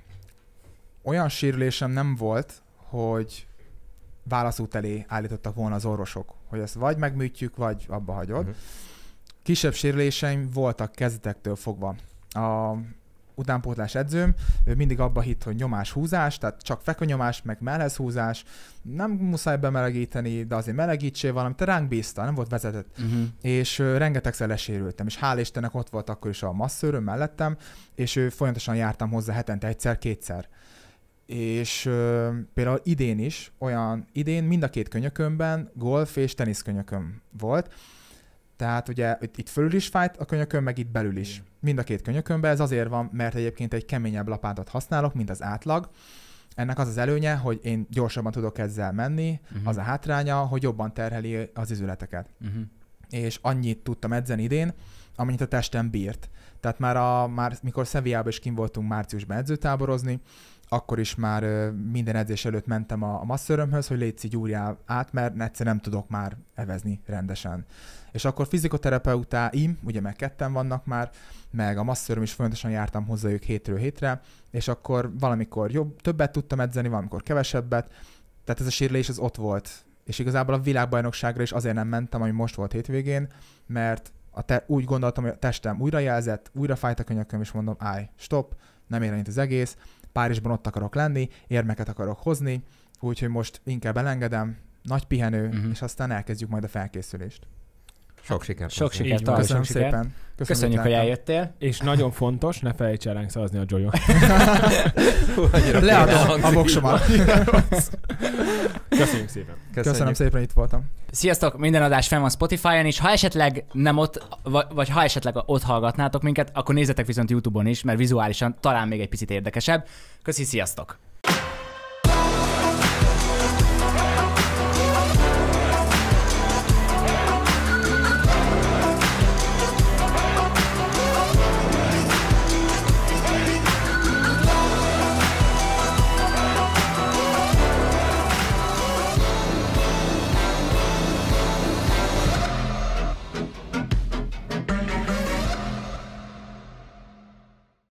olyan sérülésem nem volt, hogy válaszút elé állítottak volna az orvosok, hogy ezt vagy megműtjük, vagy abba hagyod. Uh-huh. Kisebb sérüléseim voltak kezdetektől fogva. A utánpótlás edzőm, ő mindig abba hitt, hogy nyomás-húzás, tehát csak fekvőnyomás, meg mellhez-húzás, nem muszáj bemelegíteni, de azért melegítsél valamit, te ránk bízta, nem volt vezetett. Uh-huh. És ö, rengetegszer lesérültem, és hál' Istennek ott volt akkor is a masszőröm mellettem, és ő folyamatosan jártam hozzá hetente egyszer-kétszer. És ö, például idén is, olyan idén mind a két könyökömben golf és teniszkönyököm volt, tehát ugye itt, itt fölül is fájt a könyököm, meg itt belül is. Igen. Mind a két könyökömben, ez azért van, mert egyébként egy keményebb lapátot használok, mint az átlag. Ennek az az előnye, hogy én gyorsabban tudok ezzel menni, Uh-huh. az a hátránya, hogy jobban terheli az izületeket. Uh-huh. És annyit tudtam edzeni idén, amennyit a testem bírt. Tehát már, a, már mikor Sevillában is kint voltunk márciusban edzőtáborozni, akkor is már ö, minden edzés előtt mentem a, a masszörömhöz, hogy létszi, gyúrjál át, mert egyszer nem tudok már evezni rendesen. És akkor fizikoterapeutáim, ugye meg ketten vannak már, meg a masszöröm is folyamatosan jártam hozzájuk hétről hétre, és akkor valamikor jobb, többet tudtam edzeni, valamikor kevesebbet, tehát ez a sérülés az ott volt. És igazából a világbajnokságra is azért nem mentem, ami most volt hétvégén, mert a te, úgy gondoltam, hogy a testem újrajelzett, újra fájt a könyököm, és mondom, állj, stop, nem ér annyit az egész, Párizsban ott akarok lenni, érmeket akarok hozni, úgyhogy most inkább elengedem, nagy pihenő, Mhm. és aztán elkezdjük majd a felkészülést. Sok sikert. Sok hozzá. sikert, Így van. további Köszönöm sok sikert. szépen. Köszönjük, hogy eljöttél. És nagyon fontos, ne felejts el ránk szavazni a Joyon. Leadom a voksomat. Köszönjük szépen. Köszönöm szépen, hogy itt voltam. Sziasztok, minden adás fenn van Spotify-on is. Ha esetleg nem ott, vagy, vagy ha esetleg ott hallgatnátok minket, akkor nézzetek viszont YouTube-on is, mert vizuálisan talán még egy picit érdekesebb. Köszi, sziasztok!